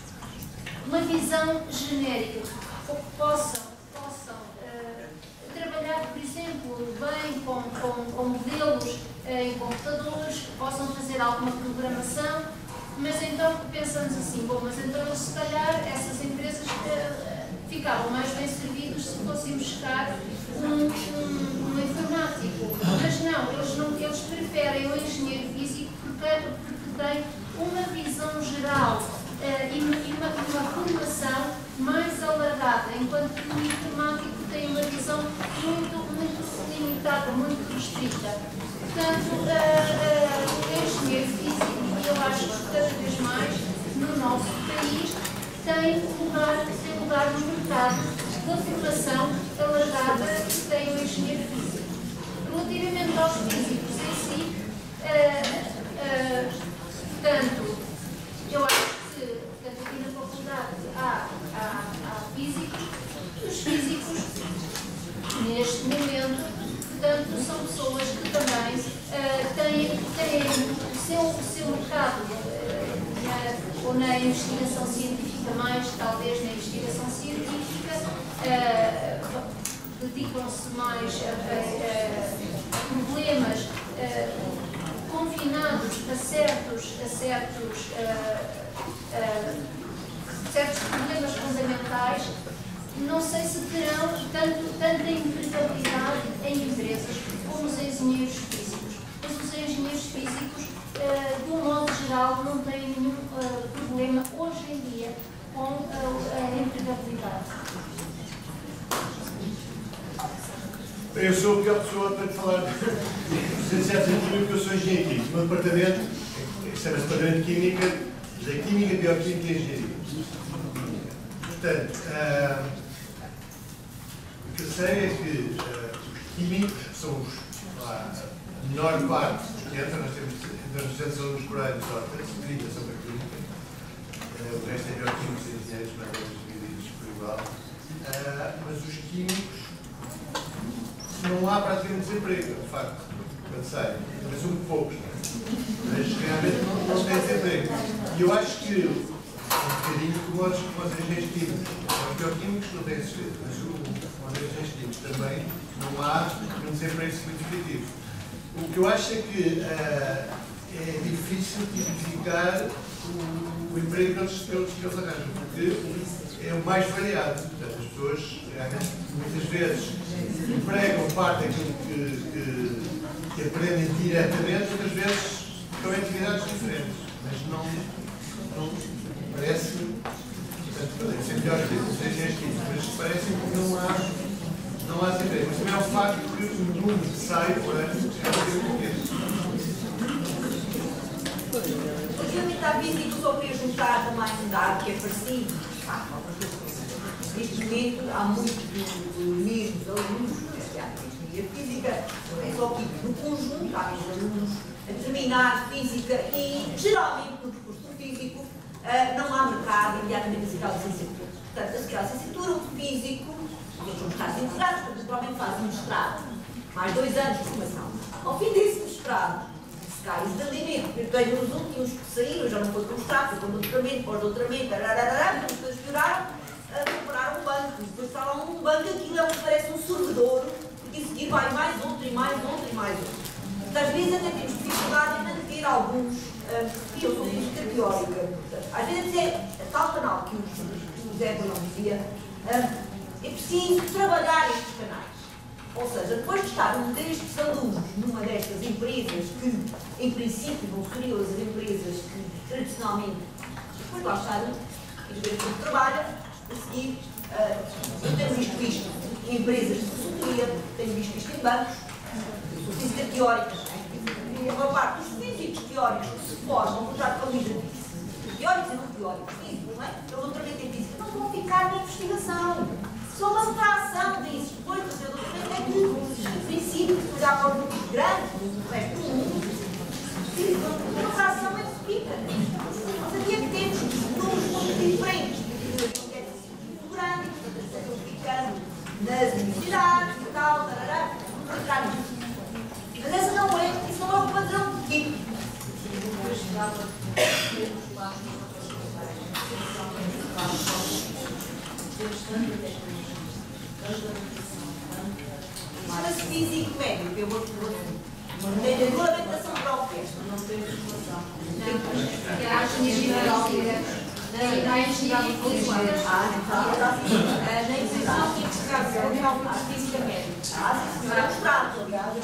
uma visão genérica, que possam, possam uh, trabalhar, por exemplo, bem com, com, com modelos em computadores, que possam fazer alguma programação, mas então pensamos assim, bom, mas então se calhar essas empresas uh, ficavam mais bem servidas se fôssemos buscar um, um, um informático, mas não, eles, não, eles preferem o engenheiro físico porque, porque tem uma visão geral uh, e uma, uma formação mais alargada, enquanto que o informático tem uma visão muito, muito limitada, muito restrita. Portanto, uh, uh, o engenheiro físico, e eu acho que cada vez mais no nosso país, tem lugar, tem lugar no mercado da formação alargada que tem o engenheiro físico. Relativamente aos físicos em si, uh, uh, portanto, eu acho que portanto, aqui na faculdade há, há, há físicos, os físicos, neste momento, portanto, são pessoas que também uh, têm, têm o, seu, o seu mercado uh, na, ou na investigação científica, mais talvez na investigação científica, uh, dedicam-se mais a, a, a problemas uh, confinados a certos, a certos, uh, uh, certos problemas fundamentais. Não sei se terão tanto, tanta empregabilidade em empresas como os engenheiros físicos. Mas os engenheiros físicos, uh, de um modo geral, não têm nenhum uh, problema hoje em dia com a, a empregabilidade. Eu sou a pior pessoa para te falar de licenciados em Química, porque eu sou engenheiro químico. O meu departamento chama-se Departamento de Química, de Química, Bioquímica e Engenharia. Portanto, uh, o que eu sei é que uh, os químicos são os, lá, menor parte que entra, nós temos entre os duzentos alunos por ano, só trinta são para clínica, uh, o resto é bioquímicos e engenheiros, matérias divididos por igual. Uh, mas os químicos, não há praticamente desemprego, de facto, quando saem, mas são muito poucos, não é? Mas realmente não, não tem desemprego. E eu acho que um bocadinho como os, como os engenheiros químicos, os bioquímicos não têm certeza, mas como os engenheiros químicos também não há um desemprego significativo. O que eu acho é que uh, é difícil tipificar o, o emprego que eles, que eles, que eles arranjam, porque é o mais variado. Portanto, as pessoas realmente muitas vezes empregam parte daquilo que, que, que aprendem diretamente, outras vezes estão em atividades diferentes. Mas não, não parece, portanto, podem ser melhores que os engenheiros químicos, mas parece que não há. Não há desemprego, mas também é o facto que o número que sai por ano é muito pequeno. Relativamente à física, só queria juntar também um dado que é parecido. Neste momento, há muitos mesmos alunos, e a física não é só química, no conjunto, há muitos alunos a terminar física e, geralmente, no percurso físico, não há mercado imediatamente a seguir à licenciatura. Portanto, a seguir à licenciatura, o físico, eles vão estar integrados, porque naturalmente fazem um mestrado, mais dois anos de formação. Ao fim desse mestrado, se cai o estabelecimento, eu tenho os últimos que saíram, já não foi com mestrado, foi com doutoramento, pós-doutoramento, depois depois pioraram, compraram um banco, depois está lá um banco, aquilo é o que parece um sorvedor, porque a seguir vai mais outro, e mais outro, e mais outro. Portanto, às vezes até temos dificuldade em manter alguns, e eu sou física teórica, portanto, às vezes é a tal canal que o Zé Bolão dizia, é preciso trabalhar estes canais. Ou seja, depois de estar um destes alunos numa destas empresas que, em princípio, vão superiores às empresas que, tradicionalmente, depois lá estar, as vezes que trabalha, a seguir, uh, eu tenho visto isto em empresas de consultoria, tenho visto isto em bancos, eu sou física teórica, e a maior parte dos físicos teóricos que se formam, como já a Luísa disse, teóricos e não teóricos, físicos, não é? Pelo doutoramento em física, não vão ficar na investigação. Só uma fração disso. Depois do seu doutoramento é que, no princípio, de olhar para os grupos grandes, do resto do mundo, uma fração é pequena. Nós aqui é que temos números muito diferentes. Não quer dizer muito grande, portanto, as pessoas ficando nas universidades e tal, tarará, mas essa não é, isso não é o padrão de tipo. Chama-se físico médico, eu vou te tem regulamentação própria. Não tem informação. A engenharia hidráulica. Na engenharia hidráulica. Na instituição tinha que se trazer o cálculo de física médica. Ah, sim, senhora, é mestrado, aliás.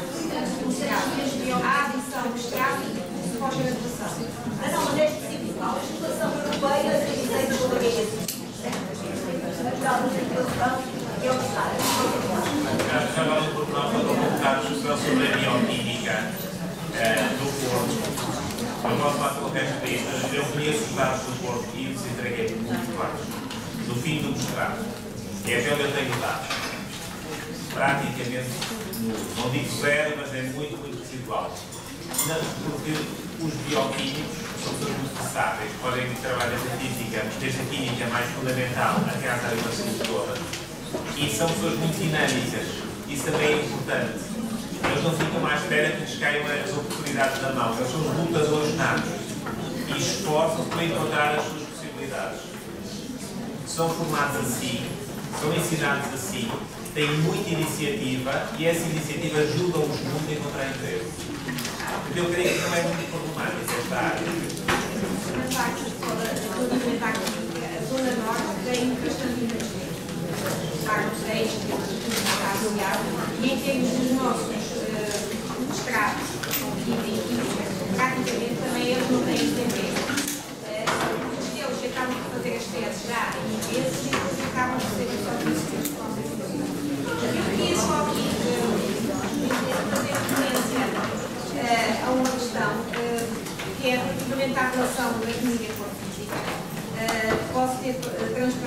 A adição mestrado e pós-graduação. Ah, não, mas é específico. A legislação europeia tem direito a toda a Já vale por nós para colocar a discussão sobre a bioquímica do Porto. Eu posso falar pelo resto disso, eu conheço os dados do Porto e os entreguei muito claros. No fim do mestrado, que é onde eu tenho dados. Praticamente, não digo zero, mas é muito, muito residual. Porque os bioquímicos são pessoas muito versáteis, podem trabalhar desde a física, desde a química mais fundamental até às áreas da saúde toda. E são pessoas muito dinâmicas. Isso também é importante. Eles não ficam à espera que lhes caiam as oportunidades na mão. Eles são os lutadores natos e esforçam-se para encontrar as suas possibilidades. São formados assim, são ensinados assim, têm muita iniciativa e essa iniciativa ajuda-os muito a encontrar emprego. Porque eu creio que não é muito problemático esta área. Na parte toda a química, a zona norte tem bastante energia. Carlos seis, que está avaliado, e em termos dos nossos uh, mestrados e em química, praticamente também eles não têm desempenho. Uh, eles acabam de fazer as teses já em meses e depois acabam de ser só físicos. Eu queria só aqui uh, fazer referência uh, a uma questão uh, que é relativamente à relação da química com a física. Uh, posso ter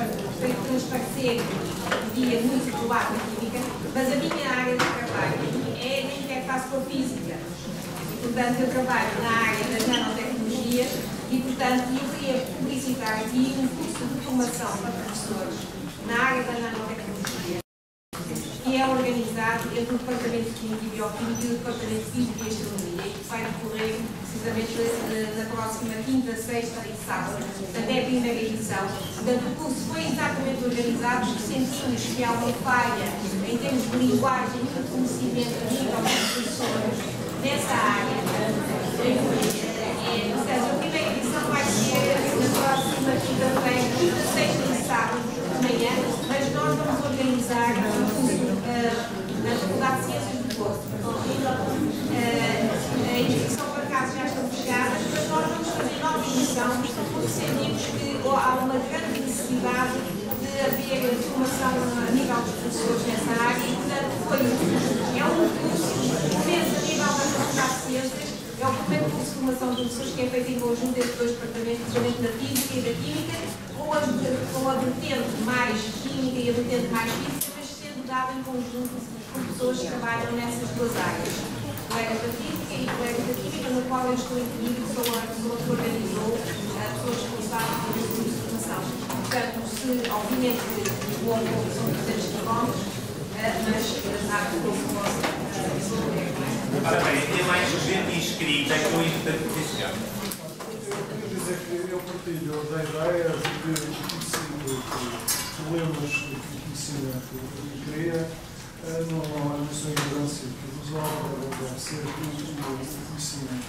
feito transparecer via muito global na química, mas a minha área de trabalho é na interface com a física. E, portanto, eu trabalho na área das nanotecnologias e, portanto, eu queria publicitar aqui um curso de formação para professores na área da nanotecnologia, que é organizado entre o Departamento de Química e Bioquímica e o Departamento de Física e Astronomia, e que vai decorrer precisamente na próxima quinta, sexta e sábado. Portanto, é a primeira edição. Portanto, o curso foi exatamente organizado porque sentimos que há uma falha em termos de linguagem e de conhecimento a nível dos professores nessa área. É, portanto, a primeira edição vai ser na próxima quinta-feira, quinta, sexta e sábado de manhã, mas nós vamos organizar um curso na Faculdade de Ciências do Porto. A inscrição para casa já estão fechadas, mas nós vamos fazer nova edição, porque sentimos que há uma grande necessidade de haver formação a nível dos professores nessa área e, portanto, foi é um curso que começa a nível da Faculdade de Ciências, é o primeiro curso de formação de professores que é feito em conjunto entre dois departamentos, precisamente da Física e da Química, com a, com a vertente mais Química e a vertente mais Física, mas sendo dado em conjunto por pessoas que trabalham nessas duas áreas, colegas da Física e colegas da Química, no qual eu estou incluído, que sou a pessoa que organizou a pessoa responsável por este curso de formação. Portanto, se, obviamente, o aluno são trezentos quilómetros, mas há que eu posso resolver, não é? Ora bem, tem mais gente inscrita que eu importante posicionar. Eu queria dizer que eu partilho da ideia de que os problemas de conhecimento que cria não há só ignorância que resolve, deve ser o conhecimento.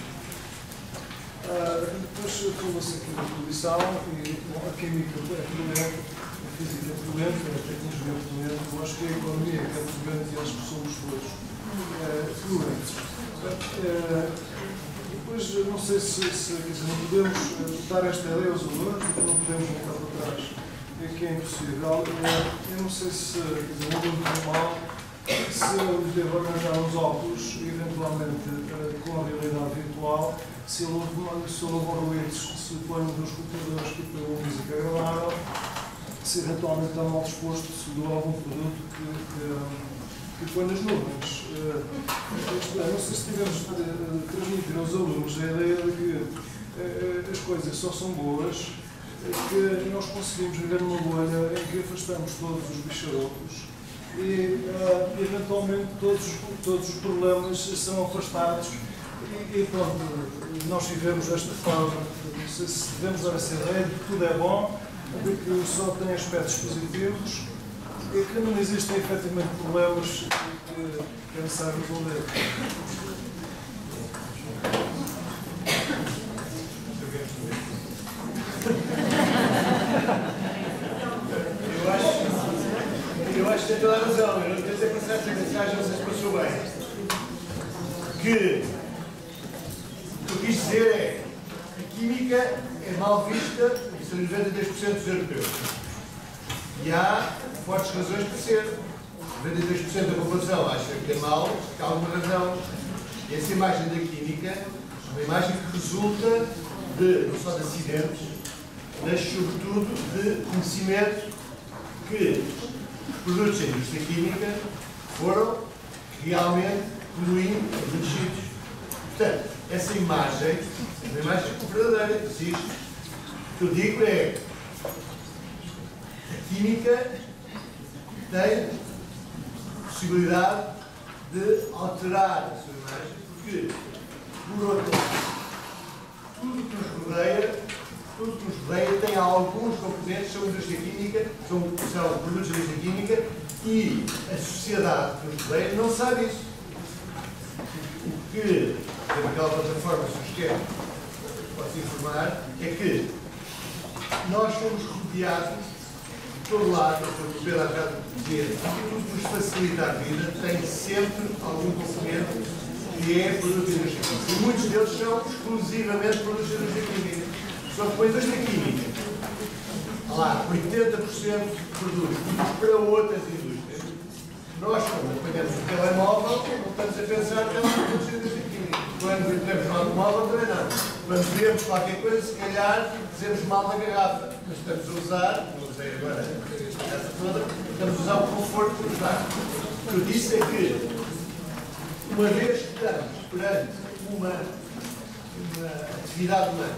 Depois falou-se aqui da poluição e bom, a química é poluente, a física é poluente, a tecnologia é poluente, eu acho que a economia é poluente e acho que somos todos fluentes. Depois, não sei se, se quer dizer, não podemos dar esta ideia aos alunos, porque não podemos voltar para trás, é que é impossível. Eu não sei se, quer dizer, um aluno normal, se ele deve arranjar uns óculos, eventualmente com a realidade virtual, se ele elabora lentes, se põe uns computadores que põem uma música agradável, se eventualmente está mal disposto, se doa algum produto que, que, que põe nas nuvens. Uh, não sei se tivemos de transmitir aos alunos a ideia de que uh, as coisas só são boas, que nós conseguimos viver numa bolha em que afastamos todos os bicharotos e, uh, eventualmente, todos, todos os problemas são afastados e, e pronto, nós vivemos desta forma. Não sei se devemos dar essa ideia de que tudo é bom, de que só tem aspectos positivos e que não existem efetivamente problemas que é necessário resolver. Eu acho, eu acho que tem toda a razão. Eu não tenho a pensar que a mensagem não se passou bem. Que o que eu quis dizer é que a química é mal vista por noventa e três por cento dos europeus. E há fortes razões para ser. noventa e três por cento da população acha que é mau, que há alguma razão. E essa imagem da química é uma imagem que resulta de, não só de acidentes, mas sobretudo de conhecimento que os produtos da indústria química foram realmente poluindo os sítios. Portanto, essa imagem é uma imagem verdadeira que existe. O que eu digo é a química tem possibilidade de alterar a sua imagem, porque, por outro lado, tudo que nos rodeia, tudo que nos rodeia tem alguns componentes, são indústria química, são, são produtos da indústria química, e a sociedade que nos rodeia não sabe isso. O que aquela plataforma sugere, posso informar, é que nós somos rodeados de todo lado, como Pedro acaba de dizer, tudo que nos facilita a vida tem sempre algum componente que é produto de indústria química. E muitos deles são exclusivamente produtos de indústria química. Só que com a indústria química, lá, oitenta por cento de produtos para outras indústrias. Nós, quando apanhamos o telemóvel, não estamos a pensar que é um produto de indústria química. Quando entramos no automóvel, também não. Quando vemos qualquer coisa, se calhar, dizemos mal na garrafa. Mas estamos a usar, não usei agora esta casa toda, estamos a usar o conforto que nos dá. O que eu disse é que uma vez que estamos perante uma, uma atividade humana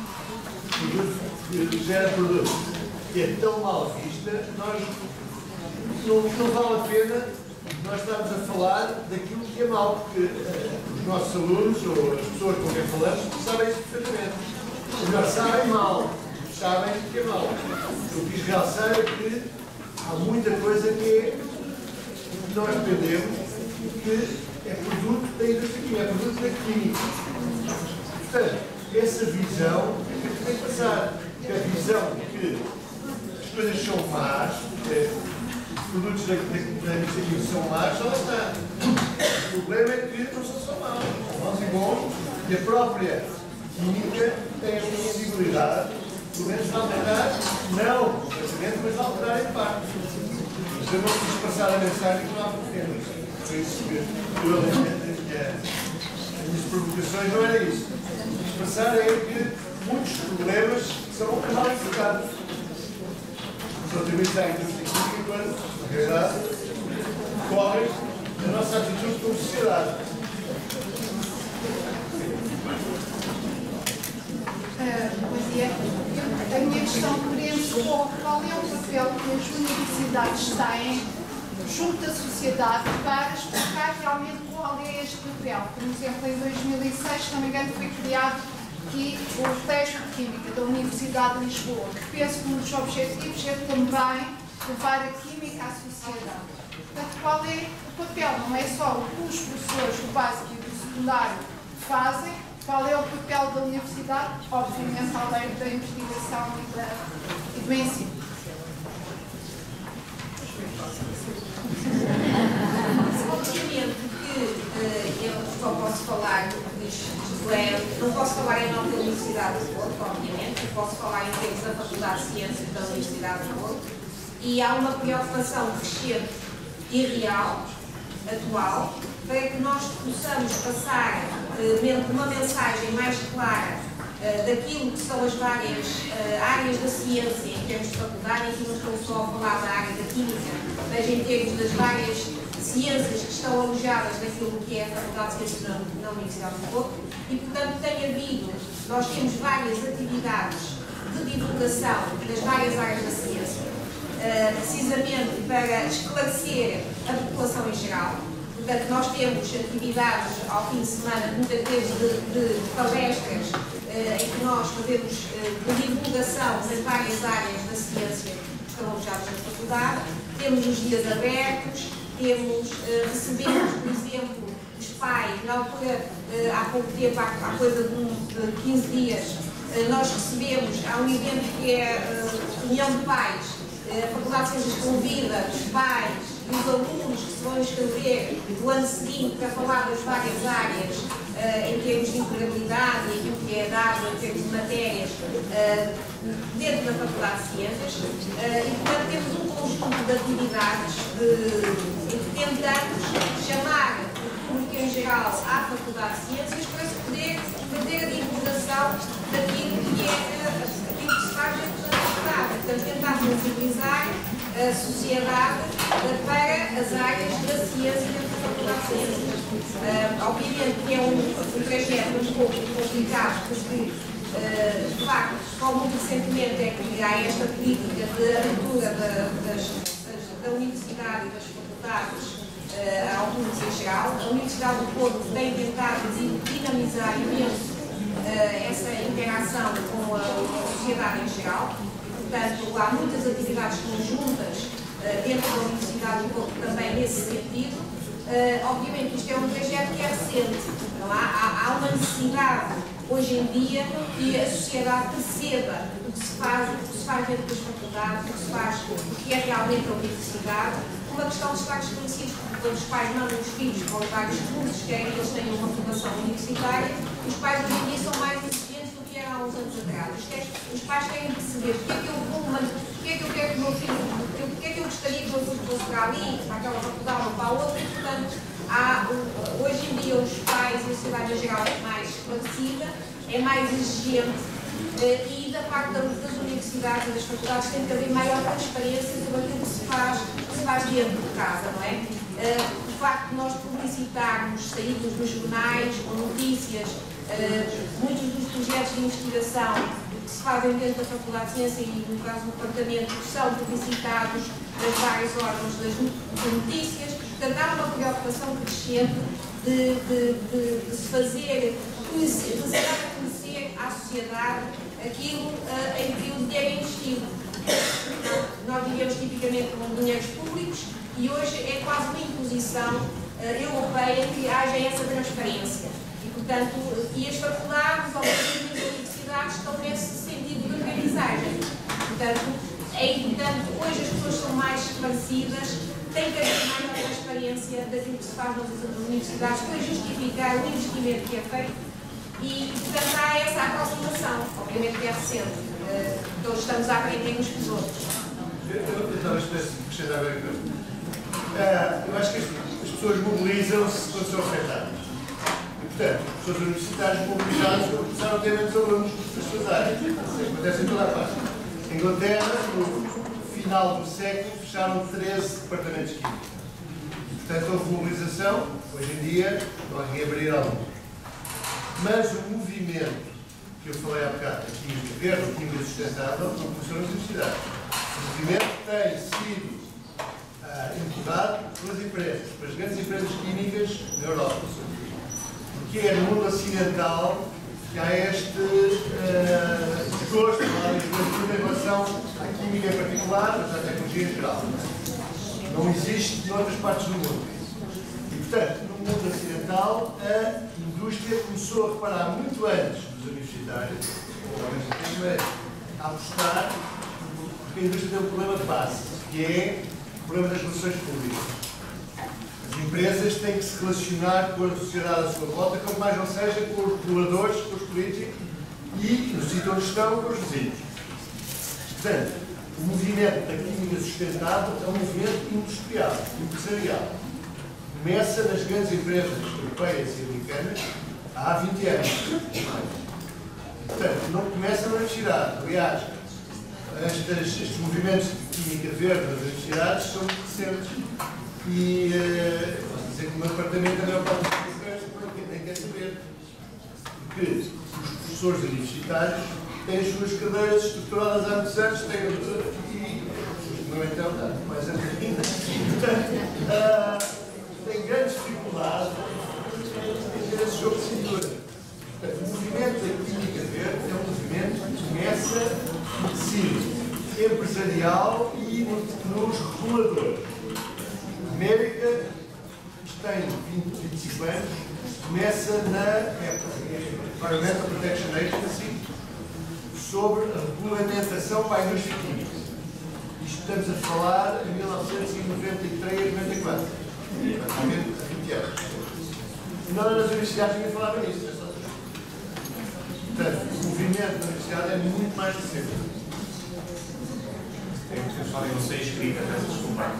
que gera produto que é tão mal vista, nós não, não vale a pena nós estarmos a falar daquilo que é mau, porque uh, os nossos alunos ou as pessoas com quem falamos sabem isso perfeitamente. Ou melhor, sabem mal, sabem que é mau. Eu quis realçar é que há muita coisa que é que nós dependemos, que é produto da indústria química, é produto da química. Portanto, essa visão tem que passar. A visão de que as coisas são más, é, os produtos da, da, da indústria química são más, só está. O problema é que não são só maus, são maus e bons, e a própria química tem a possibilidade, pelo menos, de alterar, não completamente, mas de alterar em parte. Mas eu não quis passar a mensagem que não há problemas. Por isso que eu, as minhas provocações não era isso. O que passar é que muitos problemas são mal explicados. Os atributos à indústria química, quando, na realidade, correm a nossa atitude como sociedade. Uh, bom dia. A minha questão prende-se com qual é o papel que as universidades têm junto da sociedade para explicar realmente qual é este papel. Por exemplo, em dois mil e seis, se não me engano, foi criado aqui o Colégio de Química da Universidade de Lisboa, que penso que um dos objetivos é também levar a química à sociedade. Portanto, qual é o papel? Não é só o que os professores do básico e do secundário fazem, qual é o papel da universidade? Obviamente, além da investigação e, da, e do ensino. Obviamente que uh, eu só posso falar do que diz José, não posso falar em nome da Universidade de Porto, obviamente, posso falar em termos da Faculdade de Ciências da Universidade de Porto, e há uma preocupação crescente e real, atual, para que nós possamos passar uh, uma mensagem mais clara uh, daquilo que são as várias uh, áreas da ciência em termos de faculdade, e aqui não estou só a falar da área da química, mas em termos das várias ciências que estão alojadas naquilo que é a Faculdade de Ciências na, na Universidade de Porto, e portanto tem havido, nós temos várias atividades de divulgação das várias áreas da ciência, uh, precisamente para esclarecer a população em geral. Portanto, nós temos atividades ao fim de semana, muitas vezes de, de palestras, uh, em que nós fazemos uh, de divulgação das várias áreas da ciência que estão alojadas na faculdade. Temos os dias abertos, temos, uh, recebemos, por exemplo, os pais, na altura, uh, há pouco tempo, há, há coisa de, um, de quinze dias, uh, nós recebemos, há um evento que é uh, União de Pais, uh, a Faculdade de Ciências convida os pais e os alunos que se vão inscrever do ano seguinte para falar das várias áreas uh, em termos de empregabilidade e aquilo que é dado em termos de matérias uh, dentro da Faculdade de Ciências, uh, e portanto temos um conjunto de atividades de, em que tentamos chamar o público em geral à Faculdade de Ciências para se poder fazer a divulgação daquilo que é uh, aquilo que se faz dentro da faculdade. Portanto, tentar sensibilizar a sociedade para as áreas da ciência dentro da Faculdade de Ciências. Uh, obviamente que é um, um trajeto um pouco complicado, porque, uh, de facto, só muito recentemente é que há esta política de abertura da, das, das, da universidade e das faculdades uh, ao público em geral. A Universidade do Porto tem tentado dinamizar imenso uh, essa interação com a, a sociedade em geral. Portanto, há muitas atividades conjuntas uh, dentro da Universidade do Porto também nesse sentido. Uh, obviamente, isto é um projeto que é recente. Não há, há, há uma necessidade, hoje em dia, que a sociedade perceba o que se faz, o que se faz dentro das faculdades, o que se faz, o que é realmente a universidade. Uma questão de estar desconhecidos, porque quando os pais mandam os filhos para os vários cursos, querem que eles tenham uma formação universitária, os pais hoje em dia são mais exigentes do que eram há uns anos atrás. Os pais querem perceber porque é que eu vou, mas porque é que eu quero que o meu filho, porque é que eu gostaria que o meu filho fosse para ali, para aquela faculdade ou para a outra, e portanto, há, hoje em dia os pais e a sociedade em geral é mais esclarecida, é mais exigente, e da parte das universidades e das faculdades tem que haver maior transparência sobre aquilo que se faz, que se faz dentro de casa, não é? facto de nós publicitarmos, sairmos nos jornais, com notícias, uh, muitos dos projetos de investigação que se fazem dentro da Faculdade de Ciência e, no caso do Departamento, são publicitados nas vários órgãos das notícias. Portanto, há uma preocupação crescente de, de, de, de se fazer conhecer, de se dar a conhecer à sociedade aquilo uh, em que o dinheiro é investido. Nós vivemos tipicamente com dinheiros públicos e hoje é quase uma imposição uh, europeia que haja essa transparência. E, portanto, e as faculdades, ou as universidades, estão nesse sentido de organizagem. Portanto, é importante, hoje as pessoas são mais esclarecidas, têm que haver mais a transparência daquilo que se faz nas universidades para justificar o investimento que é feito e, portanto, há essa aproximação, obviamente que é recente, uh, todos estamos a aprender uns com os outros. Eu estava a acrescentar bem aqui. Uh, eu acho que as, as pessoas mobilizam-se quando são afetadas. E, portanto, as pessoas universitárias mobilizadas começaram a ter menos alunos nas suas áreas. Isso acontece em toda a parte. Em Inglaterra, no final do século, fecharam treze departamentos químicos. Portanto, houve mobilização. Hoje em dia, estão a reabrir alguns. Mas o movimento que eu falei há bocado, aqui, de verde, química sustentável, não começou nas universidades. O movimento tem sido uh, incubado pelas empresas, pelas grandes empresas químicas na Europa. Porque é no mundo ocidental que há este uh, desgosto em relação à química em particular, mas à tecnologia em geral. Não existe noutras partes do mundo. E, portanto, no mundo ocidental, a indústria começou a reparar muito antes dos universitários, a apostar, porque a indústria tem um problema de base, que é o problema das relações públicas. As empresas têm que se relacionar com a sociedade à sua volta, como mais não seja com os reguladores, com os políticos e, no sítio onde estão, com os vizinhos. Portanto, o movimento da química sustentável é um movimento industrial, empresarial. Começa nas grandes empresas europeias e americanas há vinte anos. Portanto, não começa na universidade. Aliás, estes, estes movimentos de química verde nas universidades são muito recentes. E uh, posso dizer que o meu departamento, a maior parte dos professores, nem quer saber. Porque os professores universitários têm as suas cadeiras estruturadas há muitos anos, têm e não então, mais ainda. Portanto, uh, tem grande dificuldade em ter esse jogo de cintura. O movimento da química verde é um movimento que começa no tecido empresarial e nos reguladores. A América, que tem vinte, vinte e cinco anos, começa na Environmental Protection Agency sobre a regulamentação para a indústria química. Isto estamos a falar em mil novecentos e noventa e três, noventa e quatro. Praticamente há vinte anos. E nós nas universidades ninguém falava nisso. Portanto, o movimento da universidade é muito mais recente. Eu não sei escrita, peço desculpa.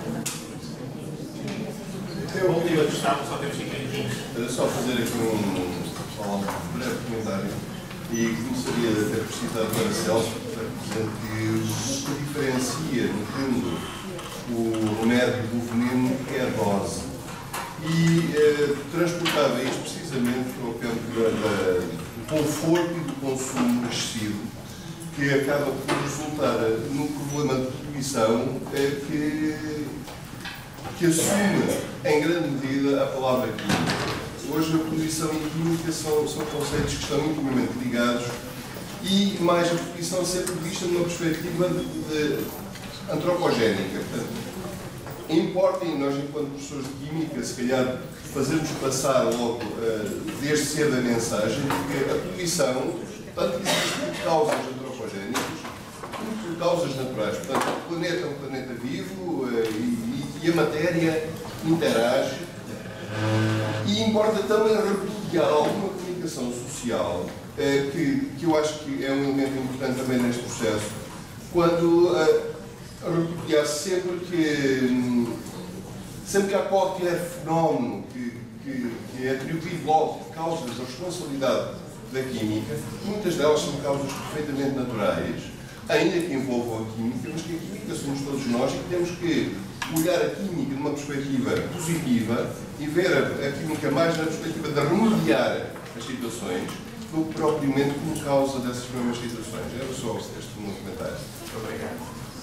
Eu vou pedir a Gustavo, só temos cinco minutinhos. Só fazer aqui um, um breve comentário. E começaria até por citar para Celso, para dizer que o que diferencia, no fundo, o remédio do veneno é a dose. E eh, transportava isto precisamente ao campo da, da, do conforto e do consumo excessivo, que acaba por resultar num problema de poluição eh, que, que assume em grande medida a palavra química. Hoje a poluição e a química são, são conceitos que estão intimamente ligados e mais a poluição sempre vista numa perspectiva de, de antropogénica. Portanto, importa, e nós enquanto professores de química, se calhar fazermos passar logo uh, desde cedo a mensagem, porque a poluição tanto existe por causas antropogénicas como por causas naturais. Portanto, o planeta é um planeta vivo uh, e, e a matéria interage. E importa também repudiar alguma comunicação social, eh, que, que eu acho que é um elemento importante também neste processo, quando eh, repudiar sempre que, sempre que há qualquer fenómeno que, que, que é atribuído logo a causas da responsabilidade da química, muitas delas são causas perfeitamente naturais, ainda que envolvam a química, mas que a química somos todos nós e que temos que olhar a química numa perspectiva positiva e ver a, a química mais na perspectiva de remediar as situações do que propriamente como causa dessas mesmas situações. Era só este meu comentário. Muito obrigado.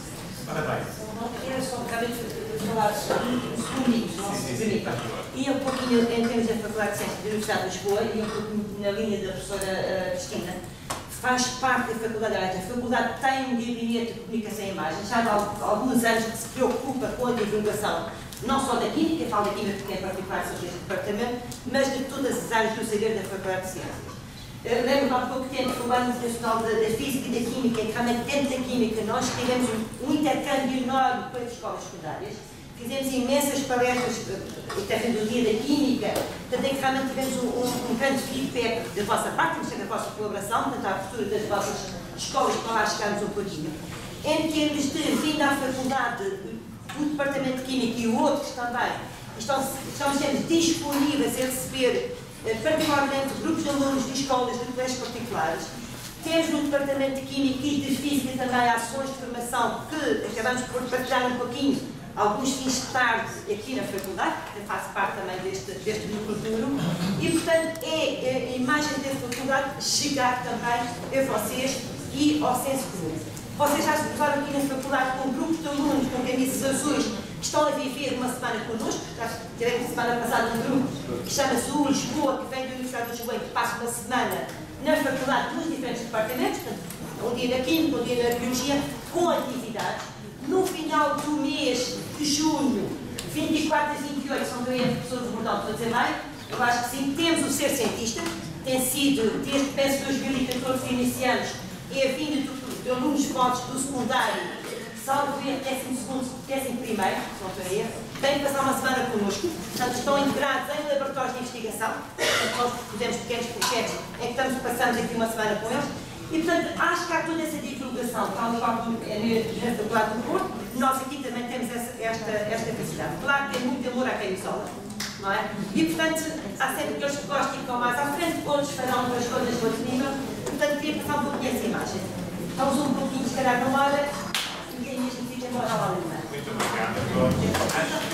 Ora bem. Era só realmente falar comigo, não se permite. E um pouquinho, em termos da Faculdade de Ciências da Universidade de Lisboa, e um pouquinho na linha da professora uh, Cristina, faz parte da Faculdade, a Faculdade tem um gabinete de comunicação e imagem, já há alguns anos que se preocupa com a divulgação, não só da Química, falo da Química porque é particular sobre este departamento, mas de todas as áreas do saber da Faculdade de Ciências. Uh, Lembro-me há pouco tempo que o Banco Internacional da, da Física e da Química, que realmente dentro da Química nós tivemos um, um intercâmbio enorme com as escolas secundárias, fizemos imensas palestras, até do Dia da Química, portanto é que realmente tivemos um, um, um grande feedback da vossa parte, da vossa colaboração, portanto a abertura das vossas escolas para lá chegarmos um pouquinho. Em termos de vinda à faculdade, o Departamento de Química e outros também, estão, estão sempre disponíveis a receber, particularmente grupos de alunos de escolas de colégios particulares. Temos no Departamento de Química e de Física também ações de formação que acabamos por partilhar um pouquinho alguns fins de tarde aqui na faculdade, que faço parte também deste, deste núcleo duro, e portanto é a imagem da faculdade chegar também a vocês e ao senso comum. Vocês já se provaram aqui na faculdade com grupos de alunos com camisas azuis que estão a viver uma semana connosco. Já tivemos semana passada um grupo que chama-se U Lisboa, que vem da Universidade de Lisboa e que passa uma semana na faculdade nos diferentes departamentos, portanto, um dia na Química, um dia na Biologia, com atividades. No final do mês de junho, vinte e quatro a vinte e oito, são doentes, professor do Bordão, estou a dizer bem, eu acho que sim, temos o Ser Cientista, tem sido, desde penso dois mil e catorze que iniciamos, é a vinda de, de alunos votos do secundário, salvo ver décimo segundo, décimo primeiro, não estou a erro, têm que passar uma semana connosco, portanto estão integrados em laboratórios de investigação, portanto nós fizemos pequenos projetos em que estamos passando aqui uma semana com eles. E, portanto, acho que há toda essa divulgação, tal e qual é na Faculdade do Porto, nós aqui também temos essa, esta, esta capacidade. Claro que tem muito amor à camisola, não é? E, portanto, há sempre aqueles que gostam e ficam mais à frente, outros farão as coisas de outro nível, portanto, queria passar um pouquinho essa imagem. Estamos um pouquinho, se calhar, na hora, e aí mesmo fica embora lá. Muito obrigado a todos.